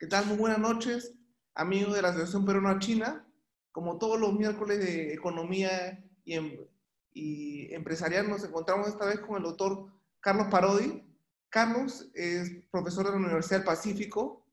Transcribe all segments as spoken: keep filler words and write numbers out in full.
¿Qué tal? Muy buenas noches, amigos de la Asociación Peruana-China. Como todos los miércoles de economía y, em y empresarial, nos encontramos esta vez con el doctor Carlos Parodi. Carlos es profesor de la Universidad del Pacífico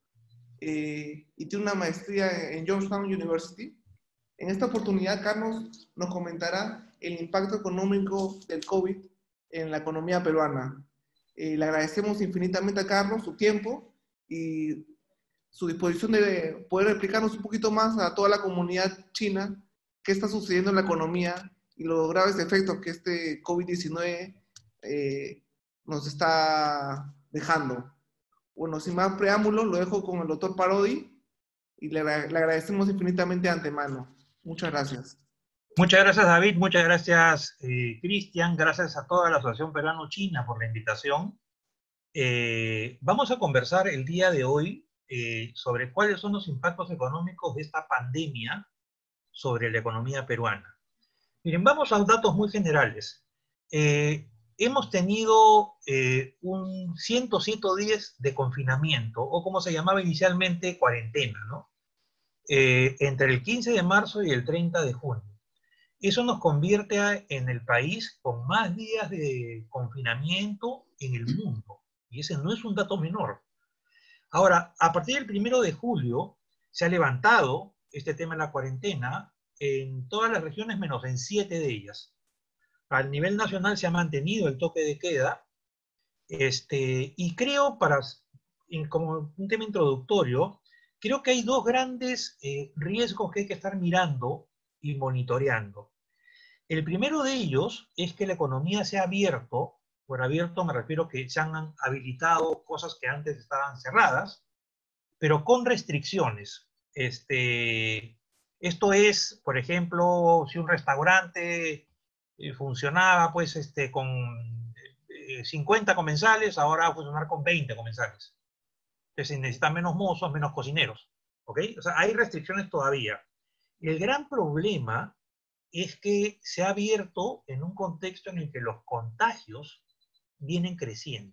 eh, y tiene una maestría en Georgetown University. En esta oportunidad, Carlos nos comentará el impacto económico del COVID en la economía peruana. Eh, le agradecemos infinitamente a Carlos su tiempo y su disposición de poder explicarnos un poquito más a toda la comunidad china qué está sucediendo en la economía y los graves efectos que este COVID diecinueve eh, nos está dejando. Bueno, sin más preámbulos, lo dejo con el doctor Parodi y le, le agradecemos infinitamente de antemano. Muchas gracias. Muchas gracias, David. Muchas gracias, eh, Cristian. Gracias a toda la Asociación Peruano-China por la invitación. Eh, vamos a conversar el día de hoy eh, sobre cuáles son los impactos económicos de esta pandemia sobre la economía peruana. Miren, vamos a datos muy generales. Eh, hemos tenido eh, un ciento siete días de confinamiento, o como se llamaba inicialmente, cuarentena, ¿no? Eh, entre el quince de marzo y el treinta de junio. Eso nos convierte a, en el país con más días de confinamiento en el mundo. Y ese no es un dato menor. Ahora, a partir del primero de julio, se ha levantado este tema de la cuarentena en todas las regiones, menos en siete de ellas. A nivel nacional se ha mantenido el toque de queda, este, y creo, para, como un tema introductorio, creo que hay dos grandes eh, riesgos que hay que estar mirando y monitoreando. El primero de ellos es que la economía se ha abierto. Por abierto me refiero que se han habilitado cosas que antes estaban cerradas, pero con restricciones. Este, esto es, por ejemplo, si un restaurante eh, funcionaba pues, este, con eh, cincuenta comensales, ahora va a funcionar con veinte comensales. Entonces necesitan menos mozos, menos cocineros. ¿Ok? O sea, hay restricciones todavía. El gran problema es que se ha abierto en un contexto en el que los contagios vienen creciendo.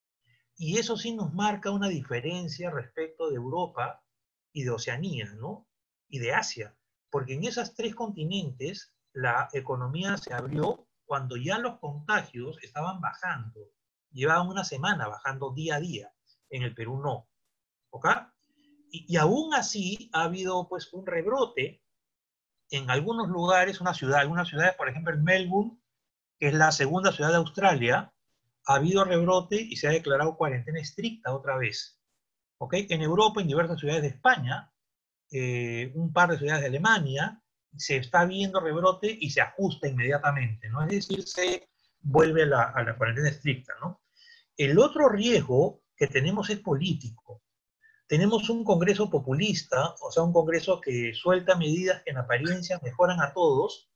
Y eso sí nos marca una diferencia respecto de Europa y de Oceanía, ¿no? Y de Asia. Porque en esos tres continentes la economía se abrió cuando ya los contagios estaban bajando. Llevaban una semana bajando día a día. En el Perú no. ¿Ok? Y, y aún así ha habido pues un rebrote en algunos lugares, una ciudad, algunas ciudades, por ejemplo en Melbourne, que es la segunda ciudad de Australia, ha habido rebrote y se ha declarado cuarentena estricta otra vez. ¿Ok? En Europa, en diversas ciudades de España, eh, un par de ciudades de Alemania, se está viendo rebrote y se ajusta inmediatamente, ¿no? Es decir, se vuelve a la, a la cuarentena estricta, ¿no? El otro riesgo que tenemos es político. Tenemos un Congreso populista, o sea, un Congreso que suelta medidas que en apariencia mejoran a todos,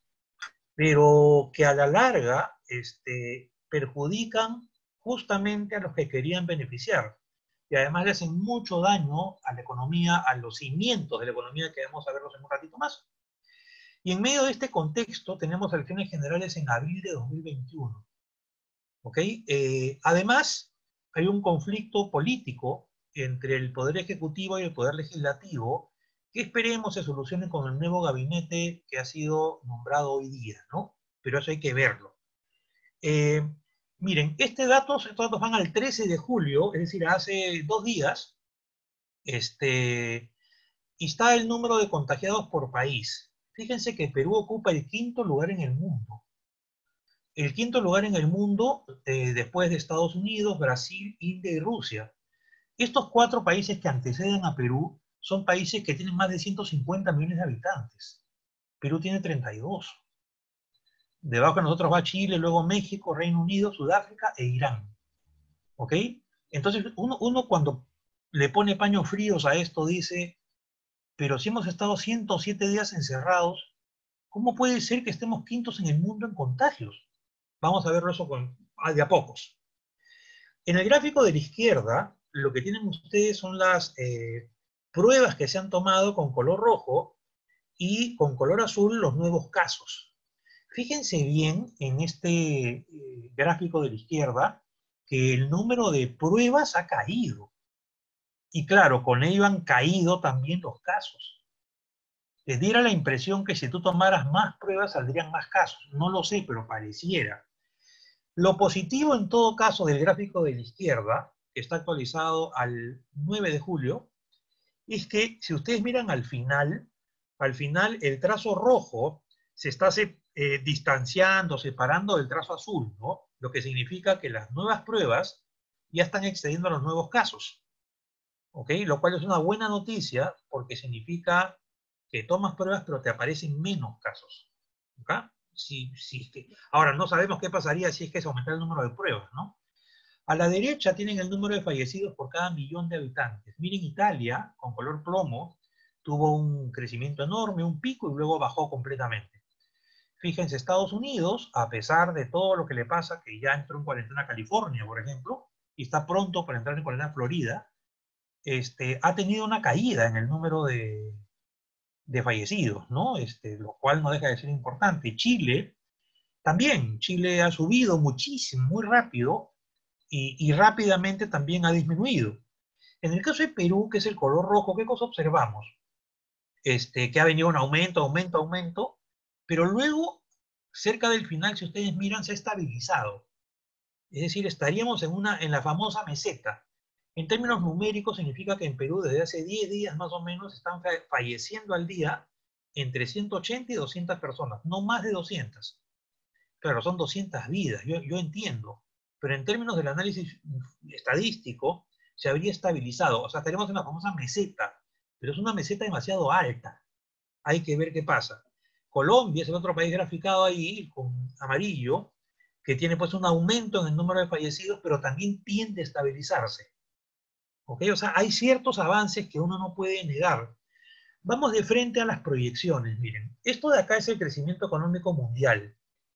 pero que a la larga este, perjudican justamente a los que querían beneficiar. Y además le hacen mucho daño a la economía, a los cimientos de la economía, que vamos a verlos en un ratito más. Y en medio de este contexto tenemos elecciones generales en abril de dos mil veintiuno. ¿Ok? Eh, además, hay un conflicto político entre el Poder Ejecutivo y el Poder Legislativo que esperemos se solucione con el nuevo gabinete que ha sido nombrado hoy día, ¿no? Pero eso hay que verlo. Eh, miren, este dato, estos datos van al trece de julio, es decir, hace dos días, este, y está el número de contagiados por país. Fíjense que Perú ocupa el quinto lugar en el mundo. El quinto lugar en el mundo eh, después de Estados Unidos, Brasil, India y Rusia. Estos cuatro países que anteceden a Perú son países que tienen más de ciento cincuenta millones de habitantes. Perú tiene treinta y dos. Debajo de nosotros va Chile, luego México, Reino Unido, Sudáfrica e Irán. ¿Ok? Entonces uno, uno cuando le pone paños fríos a esto dice, pero si hemos estado ciento siete días encerrados, ¿cómo puede ser que estemos quintos en el mundo en contagios? Vamos a verlo eso con, de a pocos. En el gráfico de la izquierda, lo que tienen ustedes son las eh, pruebas que se han tomado con color rojo y con color azul los nuevos casos. Fíjense bien en este eh, gráfico de la izquierda que el número de pruebas ha caído. Y claro, con ello han caído también los casos. Les diera la impresión que si tú tomaras más pruebas saldrían más casos. No lo sé, pero pareciera. Lo positivo en todo caso del gráfico de la izquierda, que está actualizado al nueve de julio, es que si ustedes miran al final, al final el trazo rojo se está eh, distanciando, separando del trazo azul, ¿no? Lo que significa que las nuevas pruebas ya están excediendo a los nuevos casos, ¿ok? Lo cual es una buena noticia porque significa que tomas pruebas pero te aparecen menos casos, ¿ok? Si, si es que, ahora, no sabemos qué pasaría si es que se aumenta el número de pruebas, ¿no? A la derecha tienen el número de fallecidos por cada millón de habitantes. Miren, Italia, con color plomo, tuvo un crecimiento enorme, un pico, y luego bajó completamente. Fíjense, Estados Unidos, a pesar de todo lo que le pasa, que ya entró en cuarentena California, por ejemplo, y está pronto para entrar en cuarentena Florida, este, ha tenido una caída en el número de, de fallecidos, ¿no? Este, lo cual no deja de ser importante. Chile, también, Chile ha subido muchísimo, muy rápido, y, y rápidamente también ha disminuido. En el caso de Perú, que es el color rojo, ¿qué cosa observamos? Este, que ha venido un aumento, aumento, aumento, pero luego, cerca del final, si ustedes miran, se ha estabilizado. Es decir, estaríamos en, una, en la famosa meseta. En términos numéricos, significa que en Perú desde hace diez días más o menos están falleciendo al día entre ciento ochenta y doscientas personas, no más de doscientas. Claro, son doscientas vidas, yo, yo entiendo, pero en términos del análisis estadístico, se habría estabilizado. O sea, estaríamos en la famosa meseta, pero es una meseta demasiado alta. Hay que ver qué pasa. Colombia es el otro país graficado ahí, con amarillo, que tiene pues un aumento en el número de fallecidos, pero también tiende a estabilizarse. ¿Ok? O sea, hay ciertos avances que uno no puede negar. Vamos de frente a las proyecciones, miren. Esto de acá es el crecimiento económico mundial.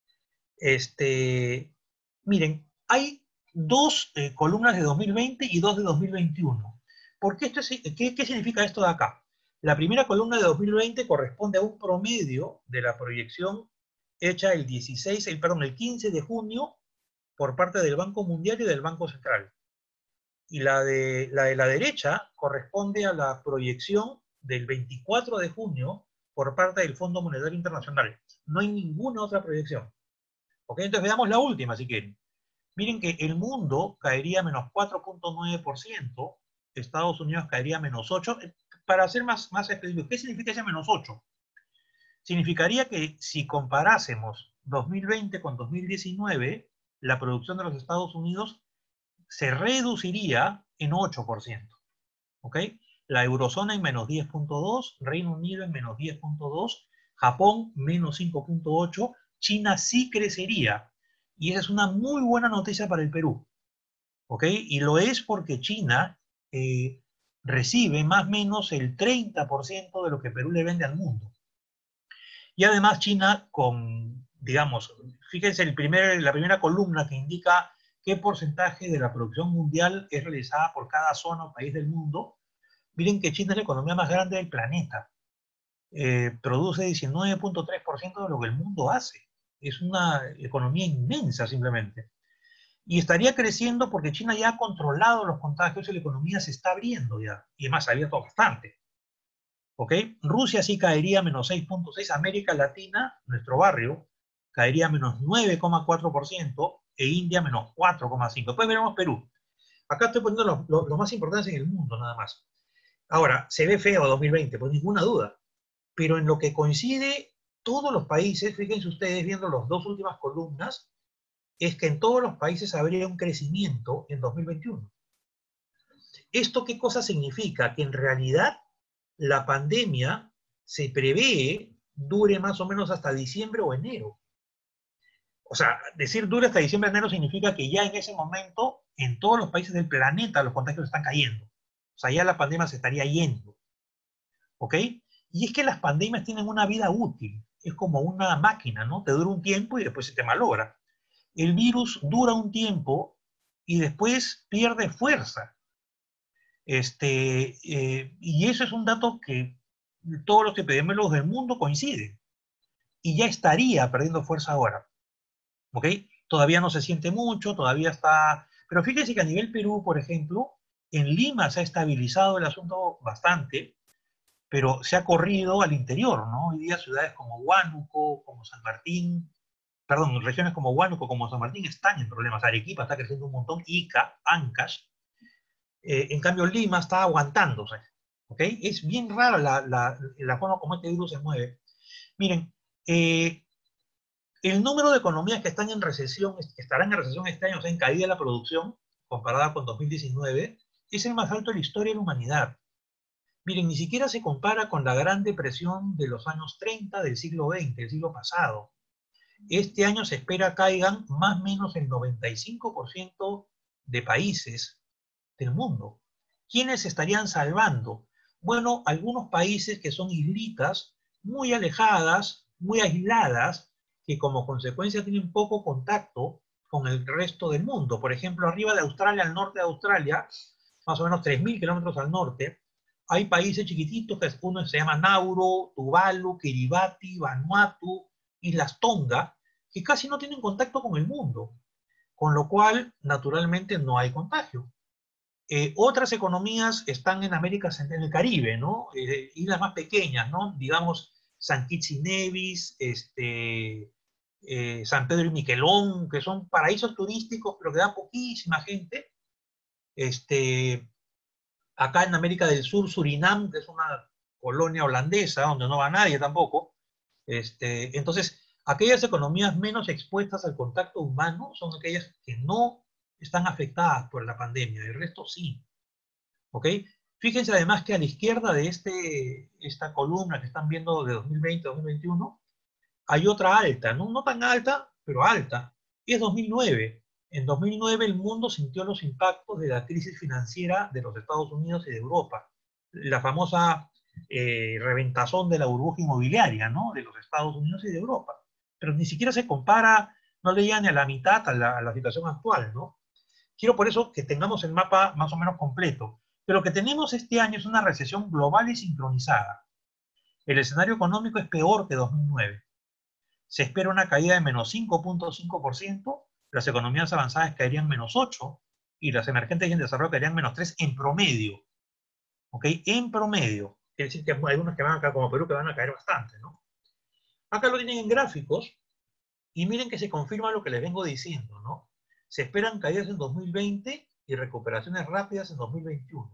Este, miren, hay dos eh, columnas de dos mil veinte y dos de dos mil veintiuno. ¿Por qué, esto es, qué, ¿Qué significa esto de acá? La primera columna de dos mil veinte corresponde a un promedio de la proyección hecha el dieciséis, el, perdón, el quince de junio por parte del Banco Mundial y del Banco Central. Y la de la, de la derecha corresponde a la proyección del veinticuatro de junio por parte del Fondo Monetario Internacional. No hay ninguna otra proyección. ¿Ok? Entonces veamos la última, si quieren. Miren que el mundo caería menos cuatro punto nueve por ciento, Estados Unidos caería menos ocho por ciento. Para ser más, más específico, ¿qué significa ese menos ocho? Significaría que si comparásemos dos mil veinte con dos mil diecinueve, la producción de los Estados Unidos se reduciría en ocho por ciento. ¿Ok? La eurozona en menos diez punto dos, Reino Unido en menos diez punto dos, Japón menos cinco punto ocho, China sí crecería. Y esa es una muy buena noticia para el Perú. ¿Ok? Y lo es porque China eh, recibe más o menos el treinta por ciento de lo que Perú le vende al mundo. Y además China con, digamos, fíjense el primer, la primera columna que indica qué porcentaje de la producción mundial es realizada por cada zona o país del mundo. Miren que China es la economía más grande del planeta. Eh, produce diecinueve punto tres por ciento de lo que el mundo hace. Es una economía inmensa simplemente. Y estaría creciendo porque China ya ha controlado los contagios y la economía se está abriendo ya. Y además ha abierto bastante. ¿Ok? Rusia sí caería menos seis punto seis por ciento. América Latina, nuestro barrio, caería menos nueve coma cuatro por ciento e India menos cuatro coma cinco por ciento. Después veremos Perú. Acá estoy poniendo los lo, lo más importantes en el mundo nada más. Ahora, se ve feo dos mil veinte, pues ninguna duda. Pero en lo que coincide todos los países, fíjense ustedes viendo las dos últimas columnas, es que en todos los países habría un crecimiento en dos mil veintiuno. ¿Esto qué cosa significa? Que en realidad la pandemia se prevé dure más o menos hasta diciembre o enero. O sea, decir dure hasta diciembre o enero significa que ya en ese momento en todos los países del planeta los contagios están cayendo. O sea, ya la pandemia se estaría yendo. ¿Ok? Y es que las pandemias tienen una vida útil. Es como una máquina, ¿no? Te dura un tiempo y después se te malogra. El virus dura un tiempo y después pierde fuerza. Este, eh, y eso es un dato que todos los epidemiólogos del mundo coinciden. Y ya estaría perdiendo fuerza ahora. ¿Ok? Todavía no se siente mucho, todavía está... Pero fíjense que a nivel Perú, por ejemplo, En Lima se ha estabilizado el asunto bastante, pero se ha corrido al interior, ¿no? Hoy día ciudades como Huánuco, como San Martín, perdón, regiones como Huánuco, como San Martín están en problemas. Arequipa está creciendo un montón, Ica, Ancash. Eh, en cambio, Lima está aguantándose, ¿ok? Es bien rara la, la, la forma como este virus se mueve. Miren, eh, el número de economías que están en recesión, que estarán en recesión este año, o sea, en caída de la producción, comparada con dos mil diecinueve, es el más alto de la historia de la humanidad. Miren, ni siquiera se compara con la Gran Depresión de los años treinta del siglo veinte, del siglo pasado. Este año se espera caigan más o menos el noventa y cinco por ciento de países del mundo. ¿Quiénes se estarían salvando? Bueno, algunos países que son islitas, muy alejadas, muy aisladas, que como consecuencia tienen poco contacto con el resto del mundo. Por ejemplo, arriba de Australia, al norte de Australia, más o menos tres mil kilómetros al norte, hay países chiquititos, que uno se llama Nauru, Tuvalu, Kiribati, Vanuatu, Islas Tonga, que casi no tienen contacto con el mundo, con lo cual, naturalmente, no hay contagio. Eh, otras economías están en América Central, en el Caribe, ¿no? Eh, islas más pequeñas, ¿no? Digamos, San Kitts y Nevis, este, eh, San Pedro y Miquelón, que son paraísos turísticos, pero que da poquísima gente. Este, acá en América del Sur, Surinam, que es una colonia holandesa, donde no va nadie tampoco. Este, entonces, aquellas economías menos expuestas al contacto humano son aquellas que no están afectadas por la pandemia, el resto sí. ¿Ok? Fíjense además que a la izquierda de este, esta columna que están viendo de dos mil veinte a dos mil veintiuno, hay otra alta, ¿no? No tan alta, pero alta, y es dos mil nueve. En dos mil nueve el mundo sintió los impactos de la crisis financiera de los Estados Unidos y de Europa. La famosa eh, reventazón de la burbuja inmobiliaria, ¿no? De los Estados Unidos y de Europa. Pero ni siquiera se compara, no le llega ni a la mitad a la, a la situación actual, ¿no? Quiero por eso que tengamos el mapa más o menos completo. Pero lo que tenemos este año es una recesión global y sincronizada. El escenario económico es peor que dos mil nueve. Se espera una caída de menos cinco punto cinco por ciento, las economías avanzadas caerían menos ocho por ciento y las emergentes y en desarrollo caerían menos tres por ciento en promedio. ¿Ok? En promedio. Quiere decir que hay algunos que van a caer, como Perú, que van a caer bastante, ¿no? Acá lo tienen en gráficos y miren que se confirma lo que les vengo diciendo, ¿no? Se esperan caídas en dos mil veinte y recuperaciones rápidas en dos mil veintiuno.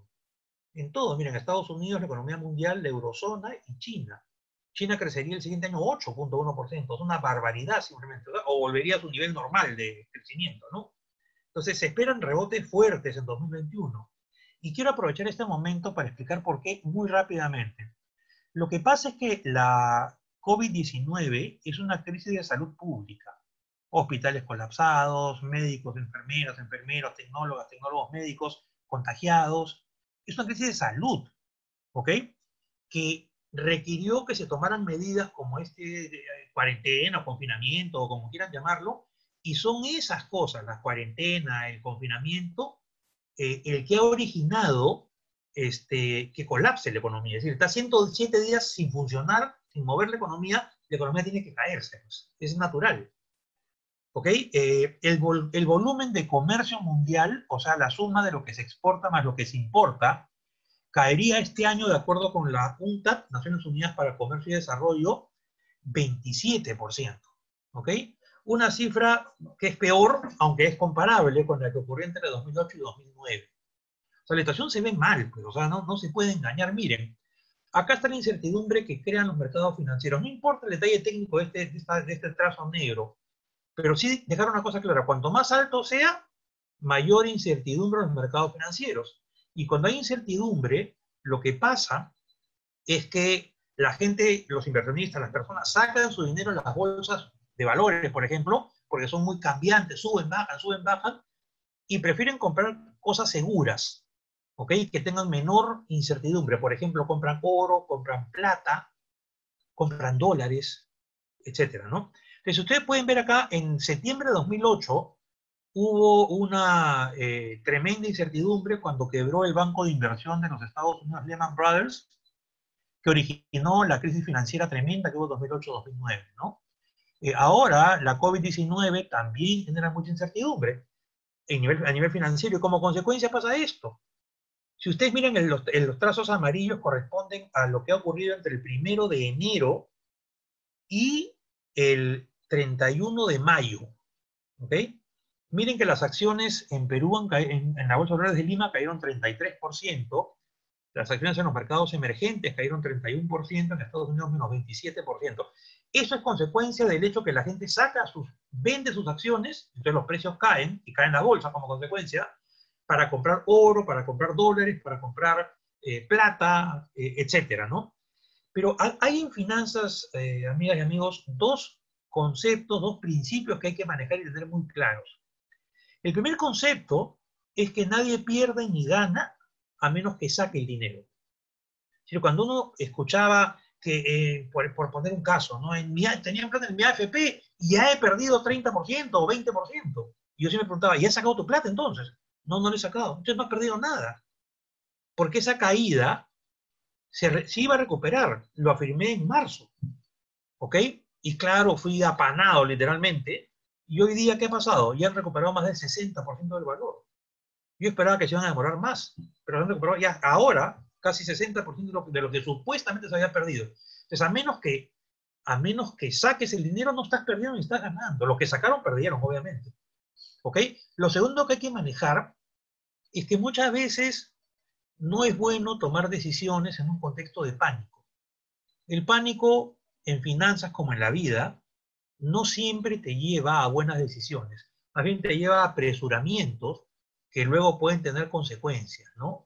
En todo, miren, Estados Unidos, la economía mundial, la eurozona y China. China crecería el siguiente año ocho punto uno por ciento, es una barbaridad simplemente, o volvería a su nivel normal de crecimiento, ¿no? Entonces se esperan rebotes fuertes en dos mil veintiuno. Y quiero aprovechar este momento para explicar por qué muy rápidamente. Lo que pasa es que la COVID diecinueve es una crisis de salud pública. Hospitales colapsados, médicos, enfermeras, enfermeros, tecnólogas, tecnólogos médicos contagiados. Es una crisis de salud, ¿ok? Que requirió que se tomaran medidas como este eh, cuarentena o confinamiento o como quieran llamarlo, y son esas cosas, la cuarentena, el confinamiento, eh, el que ha originado este, que colapse la economía. Es decir, está ciento siete días sin funcionar, sin mover la economía, la economía tiene que caerse, pues. Es natural. ¿Ok? Eh, el, vol el volumen de comercio mundial, o sea, la suma de lo que se exporta más lo que se importa, caería este año, de acuerdo con la UNCTAD, Naciones Unidas para el Comercio y Desarrollo, veintisiete por ciento. ¿Ok? Una cifra que es peor, aunque es comparable con la que ocurrió entre dos mil ocho y dos mil nueve. O sea, la situación se ve mal, pero o sea, no, no se puede engañar. Miren, acá está la incertidumbre que crean los mercados financieros. No importa el detalle técnico de este, de esta, de este trazo negro, pero sí dejar una cosa clara. Cuanto más alto sea, mayor incertidumbre en los mercados financieros. Y cuando hay incertidumbre, lo que pasa es que la gente, los inversionistas, las personas, sacan su dinero en las bolsas de valores, por ejemplo, porque son muy cambiantes, suben, bajan, suben, bajan, y prefieren comprar cosas seguras, ¿ok? Que tengan menor incertidumbre. Por ejemplo, compran oro, compran plata, compran dólares, etcétera, ¿no? Entonces, ustedes pueden ver acá, en septiembre de dos mil ocho, hubo una eh, tremenda incertidumbre cuando quebró el banco de inversión de los Estados Unidos, Lehman Brothers, que originó la crisis financiera tremenda que hubo en dos mil ocho dos mil nueve, ¿no? Eh, ahora, la COVID diecinueve también genera mucha incertidumbre a nivel, a nivel financiero, y como consecuencia pasa esto. Si ustedes miran en los, en los trazos amarillos, corresponden a lo que ha ocurrido entre el primero de enero y el treinta y uno de mayo. ¿Ok? Miren que las acciones en Perú, han en, en la Bolsa de Valores de Lima, cayeron treinta y tres por ciento. Las acciones en los mercados emergentes cayeron treinta y uno por ciento, en Estados Unidos menos veintisiete por ciento. Eso es consecuencia del hecho que la gente saca sus, vende sus acciones, entonces los precios caen, y caen la bolsa como consecuencia, para comprar oro, para comprar dólares, para comprar eh, plata, eh, etcétera, ¿no? Pero hay en finanzas, eh, amigas y amigos, dos conceptos, dos principios que hay que manejar y tener muy claros. El primer concepto es que nadie pierde ni gana a menos que saque el dinero. Cuando uno escuchaba que, eh, por, por poner un caso, ¿no? En mi, tenía plata en mi A F P y ya he perdido treinta por ciento o veinte por ciento. Y yo siempre preguntaba, ¿y has sacado tu plata entonces? No, no lo he sacado. Entonces no has perdido nada. Porque esa caída se, re, se iba a recuperar. Lo afirmé en marzo. ¿Ok? Y claro, fui apanado literalmente. Y hoy día, ¿qué ha pasado? Ya han recuperado más del sesenta por ciento del valor. Yo esperaba que se iban a demorar más, pero han recuperado ya ahora casi sesenta por ciento de lo, de lo que supuestamente se había perdido. Entonces, a menos que, a menos que saques el dinero, no estás perdiendo ni estás ganando. Los que sacaron, perdieron, obviamente. ¿Ok? Lo segundo que hay que manejar es que muchas veces no es bueno tomar decisiones en un contexto de pánico. El pánico en finanzas como en la vida no siempre te lleva a buenas decisiones. Más bien te lleva a apresuramientos que luego pueden tener consecuencias, ¿no?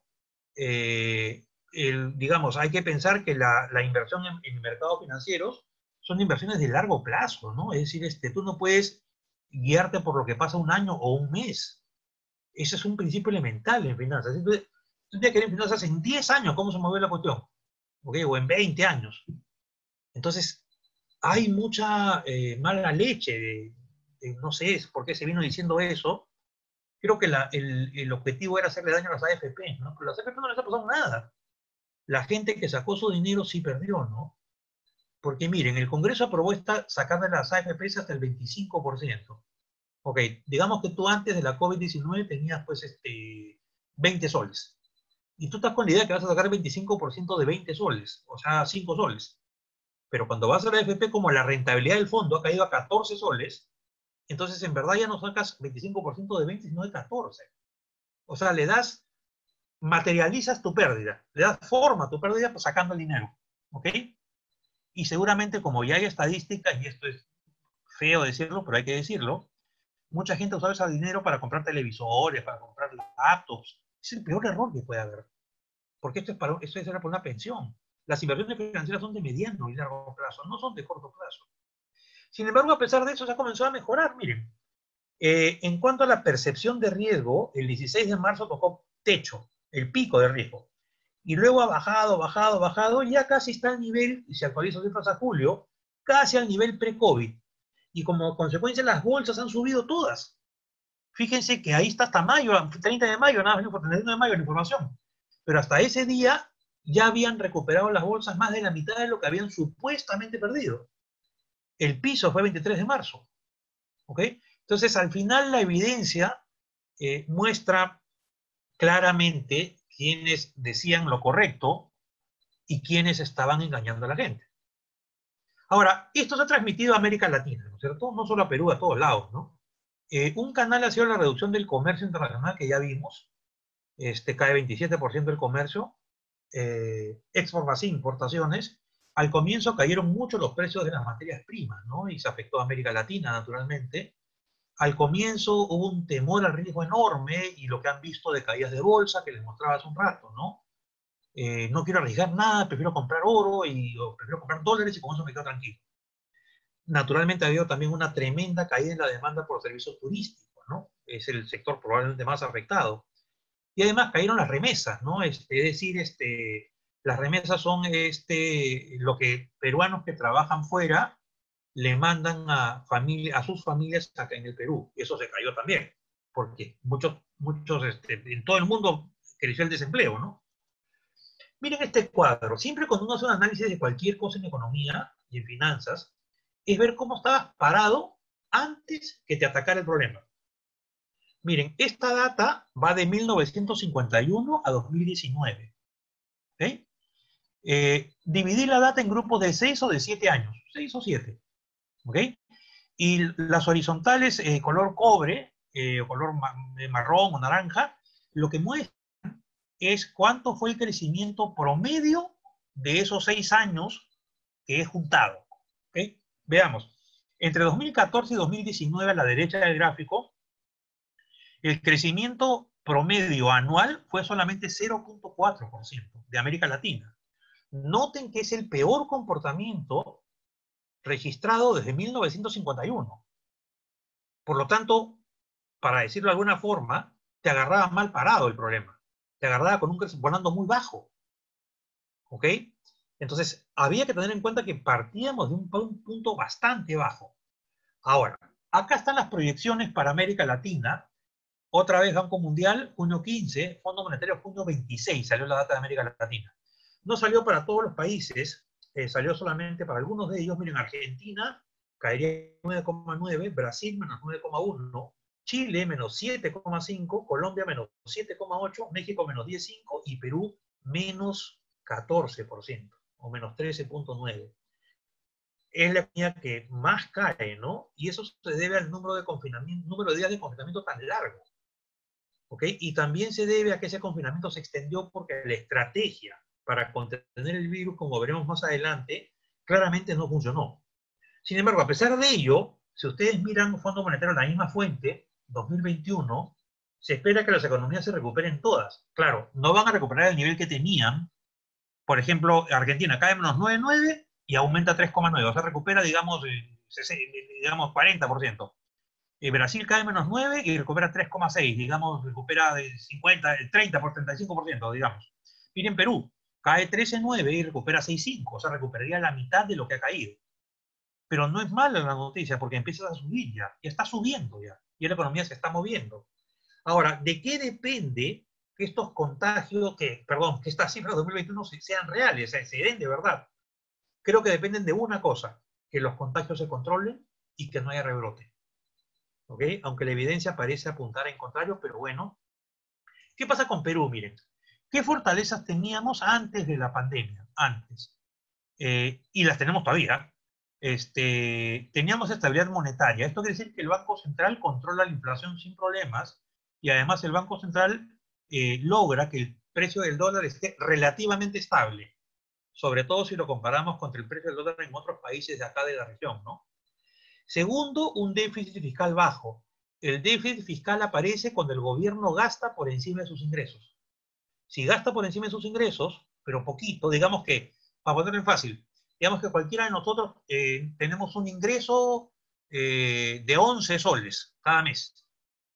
Eh, el, digamos, hay que pensar que la, la inversión en, en mercados financieros son inversiones de largo plazo, ¿no? Es decir, este, tú no puedes guiarte por lo que pasa un año o un mes. Ese es un principio elemental en finanzas. Tú, tú tienes que ver en finanzas en diez años cómo se movió la cuestión, ¿ok? O en veinte años. Entonces, hay mucha eh, mala leche, de, de, no sé por qué se vino diciendo eso. Creo que la, el, el objetivo era hacerle daño a las A F P, ¿no? Pero a las A F P no les ha pasado nada. La gente que sacó su dinero sí perdió, ¿no? Porque miren, el Congreso aprobó esta, sacar de las A F P hasta el veinticinco por ciento. Ok, digamos que tú antes de la COVID diecinueve tenías pues este, veinte soles. Y tú estás con la idea que vas a sacar el veinticinco por ciento de veinte soles, o sea, cinco soles. Pero cuando vas a la A F P, como la rentabilidad del fondo ha caído a catorce soles, entonces en verdad ya no sacas veinticinco por ciento de veinte, sino de catorce. O sea, le das, materializas tu pérdida, le das forma a tu pérdida pues, sacando el dinero. ¿Ok? Y seguramente como ya hay estadísticas, y esto es feo decirlo, pero hay que decirlo, mucha gente usa ese dinero para comprar televisores, para comprar laptops. Es el peor error que puede haber. Porque esto es para, esto es para una pensión. Las inversiones financieras son de mediano y largo plazo, no son de corto plazo. Sin embargo, a pesar de eso, se ha comenzado a mejorar. Miren, eh, en cuanto a la percepción de riesgo, el dieciséis de marzo tocó techo, el pico de riesgo. Y luego ha bajado, bajado, bajado, y ya casi está al nivel, y se actualiza cifras a julio, casi al nivel pre-COVID. Y como consecuencia, las bolsas han subido todas. Fíjense que ahí está hasta mayo, treinta de mayo, nada más, treinta y uno de mayo la información. Pero hasta ese día ya habían recuperado las bolsas más de la mitad de lo que habían supuestamente perdido. El piso fue veintitrés de marzo. ¿Ok? Entonces, al final, la evidencia eh, muestra claramente quiénes decían lo correcto y quiénes estaban engañando a la gente. Ahora, esto se ha transmitido a América Latina, ¿no es cierto? No solo a Perú, a todos lados, ¿no? Eh, un canal ha sido la reducción del comercio internacional, que ya vimos. Este, cae veintisiete por ciento del comercio. Eh, export más importaciones. Al comienzo cayeron mucho los precios de las materias primas, ¿no? Y se afectó a América Latina, naturalmente. Al comienzo hubo un temor al riesgo enorme y lo que han visto de caídas de bolsa, que les mostraba hace un rato, ¿no? Eh, no quiero arriesgar nada, prefiero comprar oro y o prefiero comprar dólares y con eso me quedo tranquilo. Naturalmente ha habido también una tremenda caída en la demanda por servicios turísticos, ¿no? Es el sector probablemente más afectado. Y además cayeron las remesas, ¿no? Es, es decir, este, las remesas son este, lo que peruanos que trabajan fuera le mandan a, familia, a sus familias acá en el Perú. Y eso se cayó también, porque muchos, muchos este, en todo el mundo creció el desempleo, ¿no? Miren este cuadro. Siempre cuando uno hace un análisis de cualquier cosa en economía y en finanzas, es ver cómo estabas parado antes que te atacara el problema. Miren, esta data va de mil novecientos cincuenta y uno a dos mil diecinueve. ¿Okay? Eh, dividí la data en grupos de seis o de siete años, seis o siete. ¿Ok? Y las horizontales, eh, color cobre, eh, color ma marrón o naranja, lo que muestran es cuánto fue el crecimiento promedio de esos seis años que he juntado. ¿Okay? Veamos, entre dos mil catorce y dos mil diecinueve, a la derecha del gráfico, el crecimiento promedio anual fue solamente cero punto cuatro por ciento de América Latina. Noten que es el peor comportamiento registrado desde mil novecientos cincuenta y uno. Por lo tanto, para decirlo de alguna forma, te agarraba mal parado el problema. Te agarraba con un crecimiento muy bajo. ¿Ok? Entonces, había que tener en cuenta que partíamos de un, un punto bastante bajo. Ahora, acá están las proyecciones para América Latina. Otra vez Banco Mundial, junio quince, Fondo Monetario junio veintiséis, salió la data de América Latina. No salió para todos los países, eh, salió solamente para algunos de ellos. Miren, Argentina caería nueve coma nueve, Brasil menos nueve coma uno, Chile menos siete coma cinco, Colombia menos siete coma ocho, México menos diez coma cinco y Perú menos catorce por ciento o menos trece punto nueve. Es la economía que más cae, ¿no? Y eso se debe al número de confinamiento, número de días de confinamiento tan largo. ¿Ok? Y también se debe a que ese confinamiento se extendió porque la estrategia para contener el virus, como veremos más adelante, claramente no funcionó. Sin embargo, a pesar de ello, si ustedes miran Fondo Monetario, la misma fuente, dos mil veintiuno, se espera que las economías se recuperen todas. Claro, no van a recuperar el nivel que tenían. Por ejemplo, Argentina cae menos nueve coma nueve y aumenta tres coma nueve. O sea, recupera, digamos, digamos cuarenta por ciento. Eh, Brasil cae menos nueve y recupera tres coma seis, digamos, recupera de cincuenta, el treinta por treinta y cinco por ciento, digamos. Miren Perú, cae trece coma nueve y recupera seis coma cinco, o sea, recuperaría la mitad de lo que ha caído. Pero no es mala la noticia porque empieza a subir ya, y está subiendo ya, y la economía se está moviendo. Ahora, ¿de qué depende que estos contagios, que, perdón, que estas cifras de dos mil veintiuno sean reales, se, se den de verdad? Creo que dependen de una cosa, que los contagios se controlen y que no haya rebrote. ¿Ok? Aunque la evidencia parece apuntar en contrario, pero bueno. ¿Qué pasa con Perú? Miren, ¿qué fortalezas teníamos antes de la pandemia? Antes. Eh, y las tenemos todavía. Este, teníamos estabilidad monetaria. Esto quiere decir que el Banco Central controla la inflación sin problemas y además el Banco Central eh, logra que el precio del dólar esté relativamente estable, sobre todo si lo comparamos contra el precio del dólar en otros países de acá de la región, ¿no? Segundo, un déficit fiscal bajo. El déficit fiscal aparece cuando el gobierno gasta por encima de sus ingresos. Si gasta por encima de sus ingresos, pero poquito, digamos que, para ponerlo en fácil, digamos que cualquiera de nosotros eh, tenemos un ingreso eh, de once soles cada mes.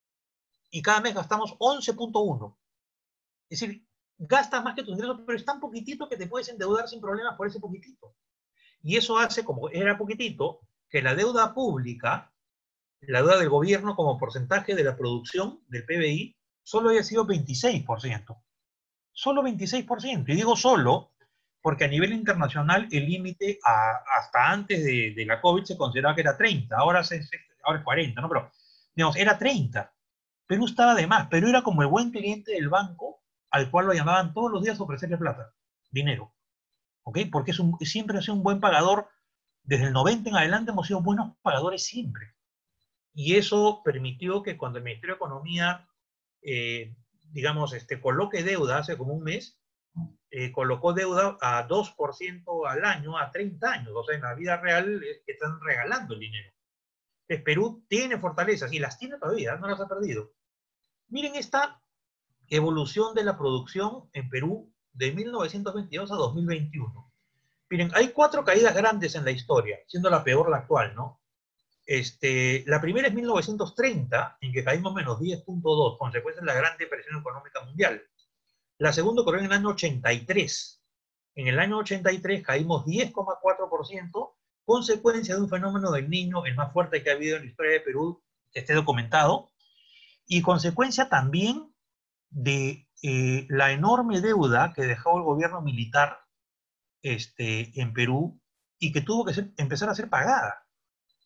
Y cada mes gastamos once punto uno. Es decir, gastas más que tus ingresos, pero es tan poquitito que te puedes endeudar sin problemas por ese poquitito. Y eso hace, como era poquitito, que la deuda pública, la deuda del gobierno como porcentaje de la producción del P B I, solo haya sido veintiséis por ciento. Solo veintiséis por ciento. Y digo solo porque a nivel internacional el límite hasta antes de, de la COVID se consideraba que era treinta, ahora, se, ahora es cuarenta, ¿no? Pero, digamos, era treinta. Perú estaba de más. Perú era como el buen cliente del banco al cual lo llamaban todos los días a ofrecerle plata, dinero. ¿Ok? Porque es un, siempre ha sido un buen pagador. Desde el noventa en adelante hemos sido buenos pagadores siempre. Y eso permitió que cuando el Ministerio de Economía, eh, digamos, este, coloque deuda hace como un mes, eh, colocó deuda a dos por ciento al año, a treinta años. O sea, en la vida real es que están regalando el dinero. Entonces, Perú tiene fortalezas y las tiene todavía, no las ha perdido. Miren esta evolución de la producción en Perú de mil novecientos veintidós a dos mil veintiuno. Miren, hay cuatro caídas grandes en la historia, siendo la peor la actual, ¿no? Este, la primera es mil novecientos treinta, en que caímos menos diez punto dos, consecuencia de la Gran Depresión Económica Mundial. La segunda ocurrió en el año ochenta y tres. En el año ochenta y tres caímos diez coma cuatro por ciento, consecuencia de un fenómeno del Niño, el más fuerte que ha habido en la historia de Perú, que esté documentado, y consecuencia también de eh, la enorme deuda que dejó el gobierno militar este, en Perú y que tuvo que ser, empezar a ser pagada.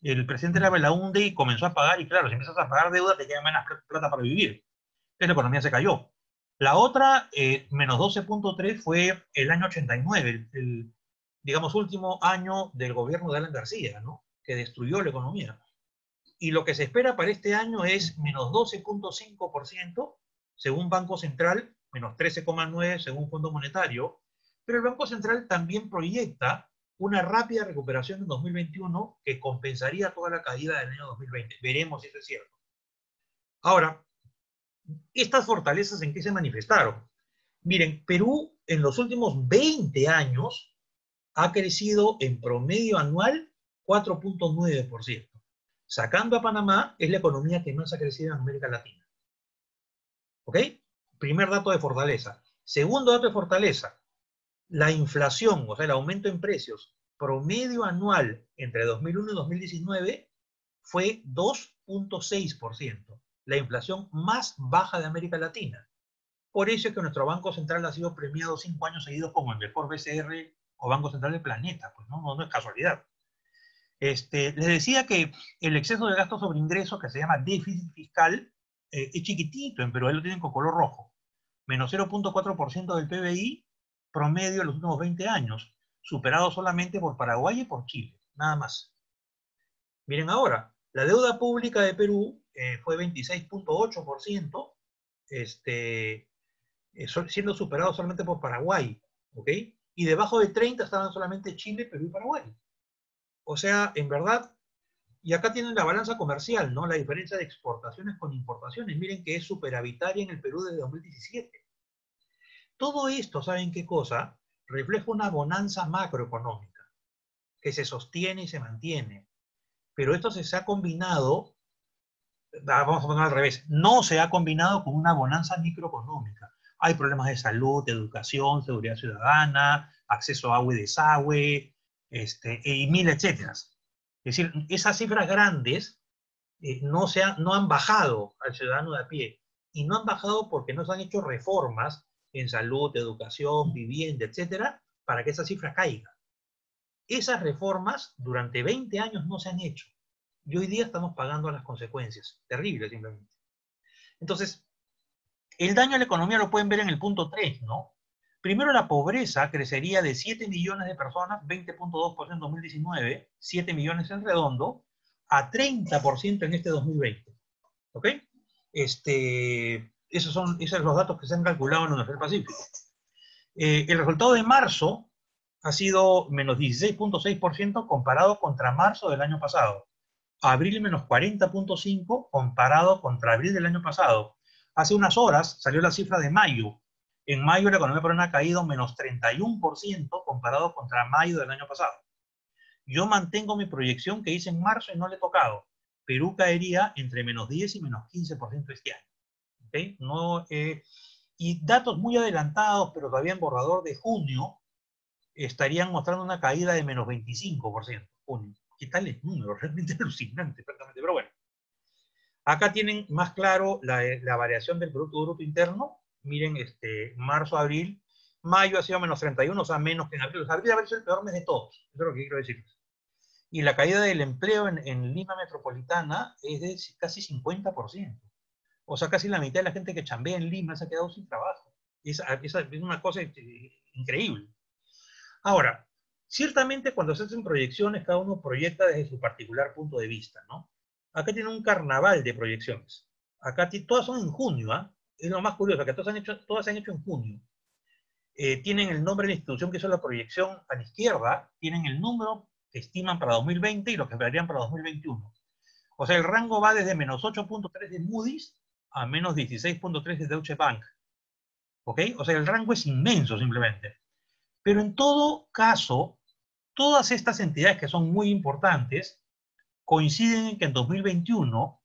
el presidente la, la hunde y comenzó a pagar, y claro, si empiezas a pagar deuda te queda menos plata para vivir. Entonces la economía se cayó. La otra, eh, menos doce punto tres, fue el año ochenta y nueve, el, el, digamos, último año del gobierno de Alan García, ¿no? Que destruyó la economía. Y lo que se espera para este año es menos doce punto cinco por ciento, según Banco Central, menos trece coma nueve por ciento según Fondo Monetario, pero el Banco Central también proyecta una rápida recuperación en dos mil veintiuno que compensaría toda la caída del año dos mil veinte. Veremos si eso es cierto. Ahora, ¿estas fortalezas en qué se manifestaron? Miren, Perú en los últimos veinte años ha crecido en promedio anual cuatro punto nueve por ciento. Sacando a Panamá, es la economía que más ha crecido en América Latina. ¿Ok? Primer dato de fortaleza. Segundo dato de fortaleza, la inflación, o sea, el aumento en precios promedio anual entre dos mil uno y dos mil diecinueve fue dos punto seis por ciento, la inflación más baja de América Latina. Por eso es que nuestro Banco Central ha sido premiado cinco años seguidos como el mejor B C R o Banco Central del planeta, pues no, no, no es casualidad. Este, les decía que el exceso de gasto sobre ingresos, que se llama déficit fiscal, eh, es chiquitito, en Perú lo tienen con color rojo, menos cero punto cuatro por ciento del P B I promedio en los últimos veinte años, superado solamente por Paraguay y por Chile, nada más. Miren ahora, la deuda pública de Perú eh, fue veintiséis punto ocho por ciento, este, eh, siendo superado solamente por Paraguay, ¿ok? Y debajo de treinta estaban solamente Chile, Perú y Paraguay. O sea, en verdad, y acá tienen la balanza comercial, ¿no? La diferencia de exportaciones con importaciones. Miren que es superavitaria en el Perú desde dos mil diecisiete. Todo esto, ¿saben qué cosa? Refleja una bonanza macroeconómica que se sostiene y se mantiene. Pero esto se, se ha combinado, vamos a ponerlo al revés, no se ha combinado con una bonanza microeconómica. Hay problemas de salud, de educación, seguridad ciudadana, acceso a agua y desagüe, este, y mil etcétera. Es decir, esas cifras grandes eh, no, se ha, no han bajado al ciudadano de a pie. Y no han bajado porque no se han hecho reformas en salud, educación, vivienda, etcétera, para que esa cifra caiga. Esas reformas durante veinte años no se han hecho. Y hoy día estamos pagando las consecuencias. Terrible, simplemente. Entonces, el daño a la economía lo pueden ver en el punto tres, ¿no? Primero, la pobreza crecería de siete millones de personas, veinte punto dos por ciento en dos mil diecinueve, siete millones en redondo, a treinta por ciento en este dos mil veinte. ¿Ok? Este, esos son esos son los datos que se han calculado en la Universidad del Pacífico. Eh, el resultado de marzo ha sido menos dieciséis punto seis por ciento comparado contra marzo del año pasado. Abril menos cuarenta punto cinco por ciento comparado contra abril del año pasado. Hace unas horas salió la cifra de mayo. En mayo la economía peruana ha caído menos treinta y uno por ciento comparado contra mayo del año pasado. Yo mantengo mi proyección que hice en marzo y no le he tocado. Perú caería entre menos diez y menos quince por ciento este año. ¿Okay? No, eh, y datos muy adelantados, pero todavía en borrador de junio, estarían mostrando una caída de menos veinticinco por ciento. Junio. ¿Qué tal el número? Realmente alucinante, prácticamente. Pero bueno. Acá tienen más claro la, la variación del Producto Bruto Interno. Miren, este, marzo, abril. Mayo ha sido menos treinta y uno, o sea, menos que en abril. O sea, abril ha sido el peor mes de todos. Eso es lo que quiero decirles. Y la caída del empleo en, en Lima Metropolitana es de casi cincuenta por ciento. O sea, casi la mitad de la gente que chambea en Lima se ha quedado sin trabajo. Esa, esa es una cosa increíble. Ahora, ciertamente cuando se hacen proyecciones, cada uno proyecta desde su particular punto de vista, ¿no? Acá tiene un carnaval de proyecciones. Acá todas son en junio, ¿ah? ¿eh? Es lo más curioso, que todas, han hecho, todas se han hecho en junio. Eh, tienen el nombre de la institución que hizo la proyección a la izquierda, tienen el número que estiman para dos mil veinte y lo que esperarían para dos mil veintiuno. O sea, el rango va desde menos ocho punto tres de Moody's a menos dieciséis punto tres de Deutsche Bank. ¿Ok? O sea, el rango es inmenso simplemente. Pero en todo caso, todas estas entidades que son muy importantes coinciden en que en dos mil veintiuno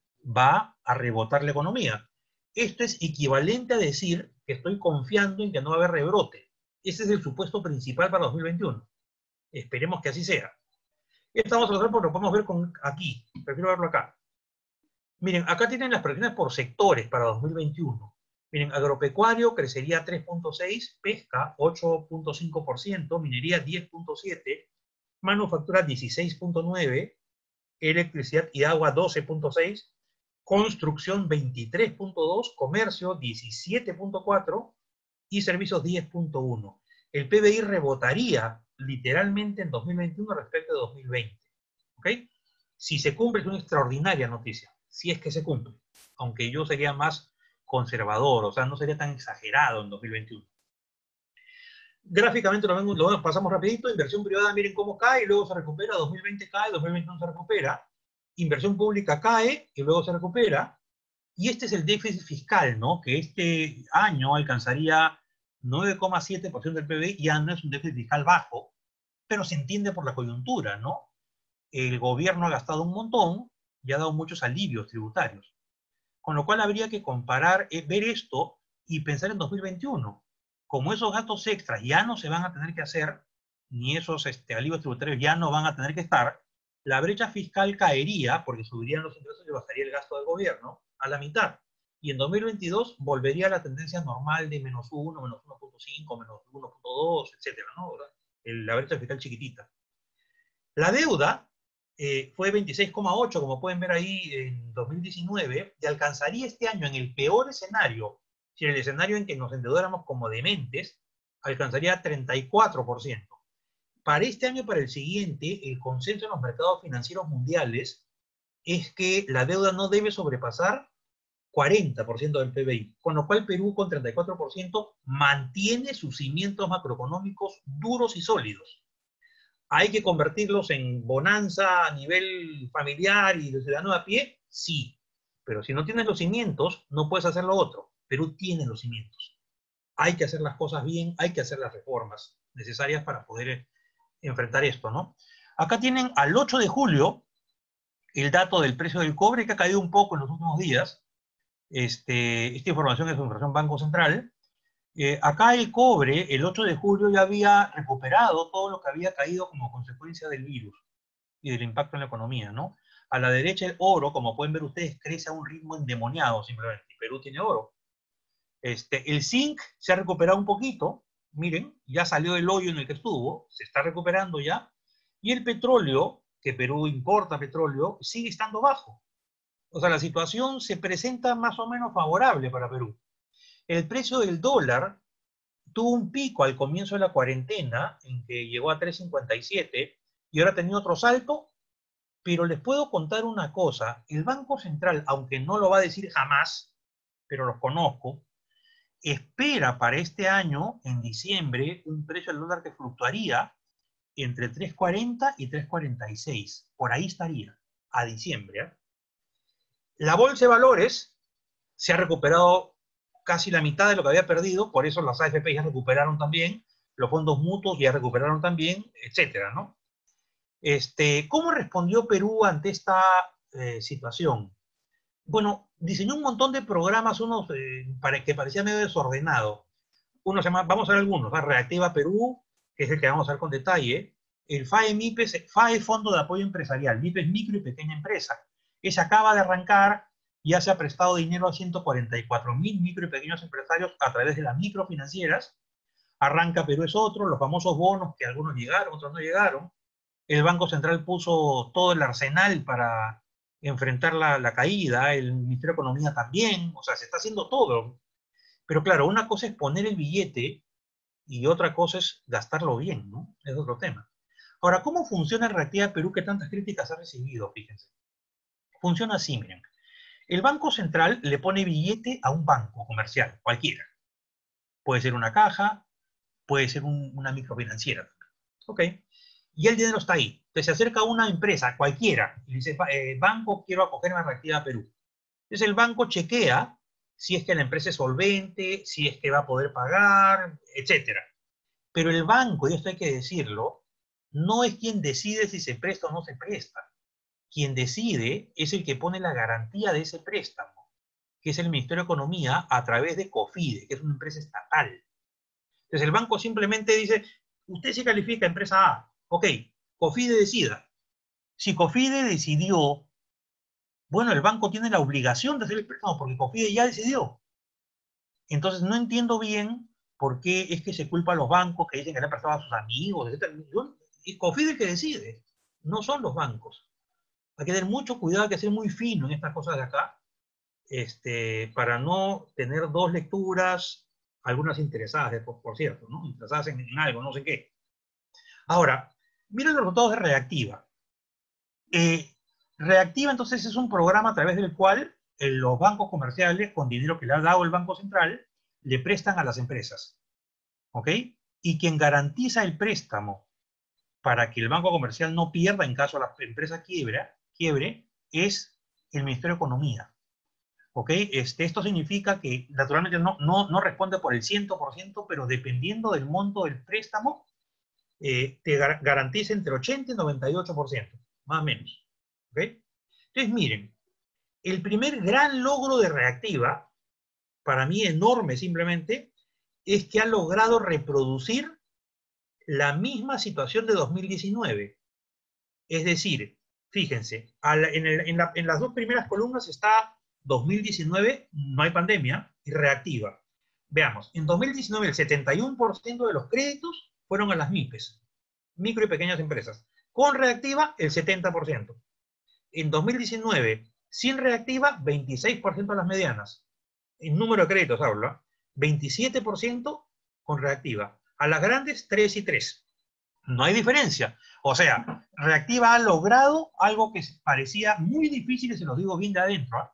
va a rebotar la economía. Esto es equivalente a decir que estoy confiando en que no va a haber rebrote. Ese es el supuesto principal para dos mil veintiuno. Esperemos que así sea. Esto vamos a hacer porque lo podemos ver con aquí. Prefiero verlo acá. Miren, acá tienen las proyecciones por sectores para dos mil veintiuno. Miren, agropecuario crecería tres punto seis, pesca ocho punto cinco por ciento, minería diez punto siete por ciento, manufactura dieciséis punto nueve por ciento, electricidad y agua doce punto seis, construcción veintitrés punto dos, comercio diecisiete punto cuatro y servicios diez punto uno. El P B I rebotaría literalmente en dos mil veintiuno respecto de dos mil veinte. ¿Ok? Si se cumple, es una extraordinaria noticia, si es que se cumple, aunque yo sería más conservador, o sea, no sería tan exagerado en dos mil veintiuno. Gráficamente lo, vemos, lo pasamos rapidito. Inversión privada, miren cómo cae y luego se recupera. dos mil veinte cae, dos mil veintiuno se recupera. Inversión pública cae y luego se recupera. Y este es el déficit fiscal, ¿no? Que este año alcanzaría nueve coma siete por ciento del P B I. Ya no es un déficit fiscal bajo, pero se entiende por la coyuntura, ¿no? El gobierno ha gastado un montón y ha dado muchos alivios tributarios. Con lo cual habría que comparar, eh, ver esto y pensar en dos mil veintiuno. Como esos gastos extras ya no se van a tener que hacer, ni esos este, alivios tributarios ya no van a tener que estar, la brecha fiscal caería, porque subirían los ingresos y bajaría el gasto del gobierno, a la mitad. Y en dos mil veintidós volvería a la tendencia normal de menos uno, menos uno punto cinco, menos uno punto dos, etcétera, ¿no? La brecha fiscal chiquitita. La deuda eh, fue veintiséis coma ocho, como pueden ver ahí, en dos mil diecinueve, y alcanzaría este año, en el peor escenario, si en el escenario en que nos endeudáramos como dementes, alcanzaría treinta y cuatro por ciento. Para este año, para el siguiente, el consenso en los mercados financieros mundiales es que la deuda no debe sobrepasar cuarenta por ciento del P B I, con lo cual Perú, con treinta y cuatro por ciento, mantiene sus cimientos macroeconómicos duros y sólidos. ¿Hay que convertirlos en bonanza a nivel familiar y de ciudadano a pie? Sí. Pero si no tienes los cimientos, no puedes hacer lo otro. Perú tiene los cimientos. Hay que hacer las cosas bien, hay que hacer las reformas necesarias para poder enfrentar esto, ¿no? Acá tienen al ocho de julio el dato del precio del cobre, que ha caído un poco en los últimos días. Este, esta información es información Banco Central. Eh, acá el cobre, el ocho de julio, ya había recuperado todo lo que había caído como consecuencia del virus y del impacto en la economía, ¿no? A la derecha el oro, como pueden ver ustedes, crece a un ritmo endemoniado simplemente. Perú tiene oro. Este, el zinc se ha recuperado un poquito, miren, ya salió del hoyo en el que estuvo, se está recuperando ya. Y el petróleo, que Perú importa petróleo, sigue estando bajo. O sea, la situación se presenta más o menos favorable para Perú. El precio del dólar tuvo un pico al comienzo de la cuarentena, en que llegó a tres cincuenta y siete, y ahora ha tenido otro salto, pero les puedo contar una cosa. El Banco Central, aunque no lo va a decir jamás, pero los conozco, espera para este año, en diciembre, un precio del dólar que fluctuaría entre tres cuarenta y tres cuarenta y seis. Por ahí estaría, a diciembre. ¿eh? La bolsa de valores se ha recuperado casi la mitad de lo que había perdido, por eso las A F P ya recuperaron también, los fondos mutuos ya recuperaron también, etcétera, ¿no? Este, ¿cómo respondió Perú ante esta eh, situación? Bueno, diseñó un montón de programas, unos eh, para, que parecía medio desordenado. Uno se llama, vamos a ver algunos, ¿va? Reactiva Perú, que es el que vamos a ver con detalle. El F A E MIPES, F A E Fondo de Apoyo Empresarial, MIPES Micro y Pequeña Empresa. Ese acaba de arrancar, ya se ha prestado dinero a ciento cuarenta y cuatro mil micro y pequeños empresarios a través de las microfinancieras. Arranca Perú es otro, los famosos bonos que algunos llegaron, otros no llegaron. El Banco Central puso todo el arsenal para enfrentar la, la caída, el Ministerio de Economía también, o sea, se está haciendo todo. Pero claro, una cosa es poner el billete y otra cosa es gastarlo bien, ¿no? Es otro tema. Ahora, ¿cómo funciona el Reactiva Perú que tantas críticas ha recibido? Fíjense. Funciona así, miren. El Banco Central le pone billete a un banco comercial, cualquiera. Puede ser una caja, puede ser un, una microfinanciera. Ok. Y el dinero está ahí. Entonces se acerca a una empresa, cualquiera, y dice, eh, banco, quiero acogerme a Reactiva Perú. Entonces el banco chequea si es que la empresa es solvente, si es que va a poder pagar, etcétera. Pero el banco, y esto hay que decirlo, no es quien decide si se presta o no se presta. Quien decide es el que pone la garantía de ese préstamo, que es el Ministerio de Economía a través de COFIDE, que es una empresa estatal. Entonces el banco simplemente dice, usted se califica empresa A, ok, COFIDE decida. Si COFIDE decidió, bueno, el banco tiene la obligación de hacer el préstamo porque COFIDE ya decidió. Entonces no entiendo bien por qué es que se culpa a los bancos que dicen que le han prestado a sus amigos, etcétera. Es COFIDE el que decide, no son los bancos. Hay que tener mucho cuidado, hay que ser muy fino en estas cosas de acá, este, para no tener dos lecturas, algunas interesadas, por, por cierto, ¿no? Interesadas en, en algo, no sé qué. Ahora, miren los resultados de Reactiva. Eh, Reactiva, entonces, es un programa a través del cual eh, los bancos comerciales, con dinero que le ha dado el Banco Central, le prestan a las empresas. ¿Ok? Y quien garantiza el préstamo para que el banco comercial no pierda en caso la empresa quiebra, quiebre es el Ministerio de Economía. ¿Ok? Este, esto significa que naturalmente no, no, no responde por el cien por ciento, pero dependiendo del monto del préstamo, eh, te gar garantiza entre ochenta y noventa y ocho por ciento, más o menos. ¿Ok? Entonces, miren, el primer gran logro de Reactiva, para mí enorme simplemente, es que ha logrado reproducir la misma situación de dos mil diecinueve. Es decir, fíjense, la, en, el, en, la, en las dos primeras columnas está dos mil diecinueve, no hay pandemia, y Reactiva. Veamos, en dos mil diecinueve el setenta y uno por ciento de los créditos fueron a las MIPES, micro y pequeñas empresas. Con Reactiva, el setenta por ciento. En dos mil diecinueve, sin Reactiva, veintiséis por ciento a las medianas. En número de créditos hablo, veintisiete por ciento con Reactiva. A las grandes, tres y tres. No hay diferencia. O sea, Reactiva ha logrado algo que parecía muy difícil, y se los digo bien de adentro,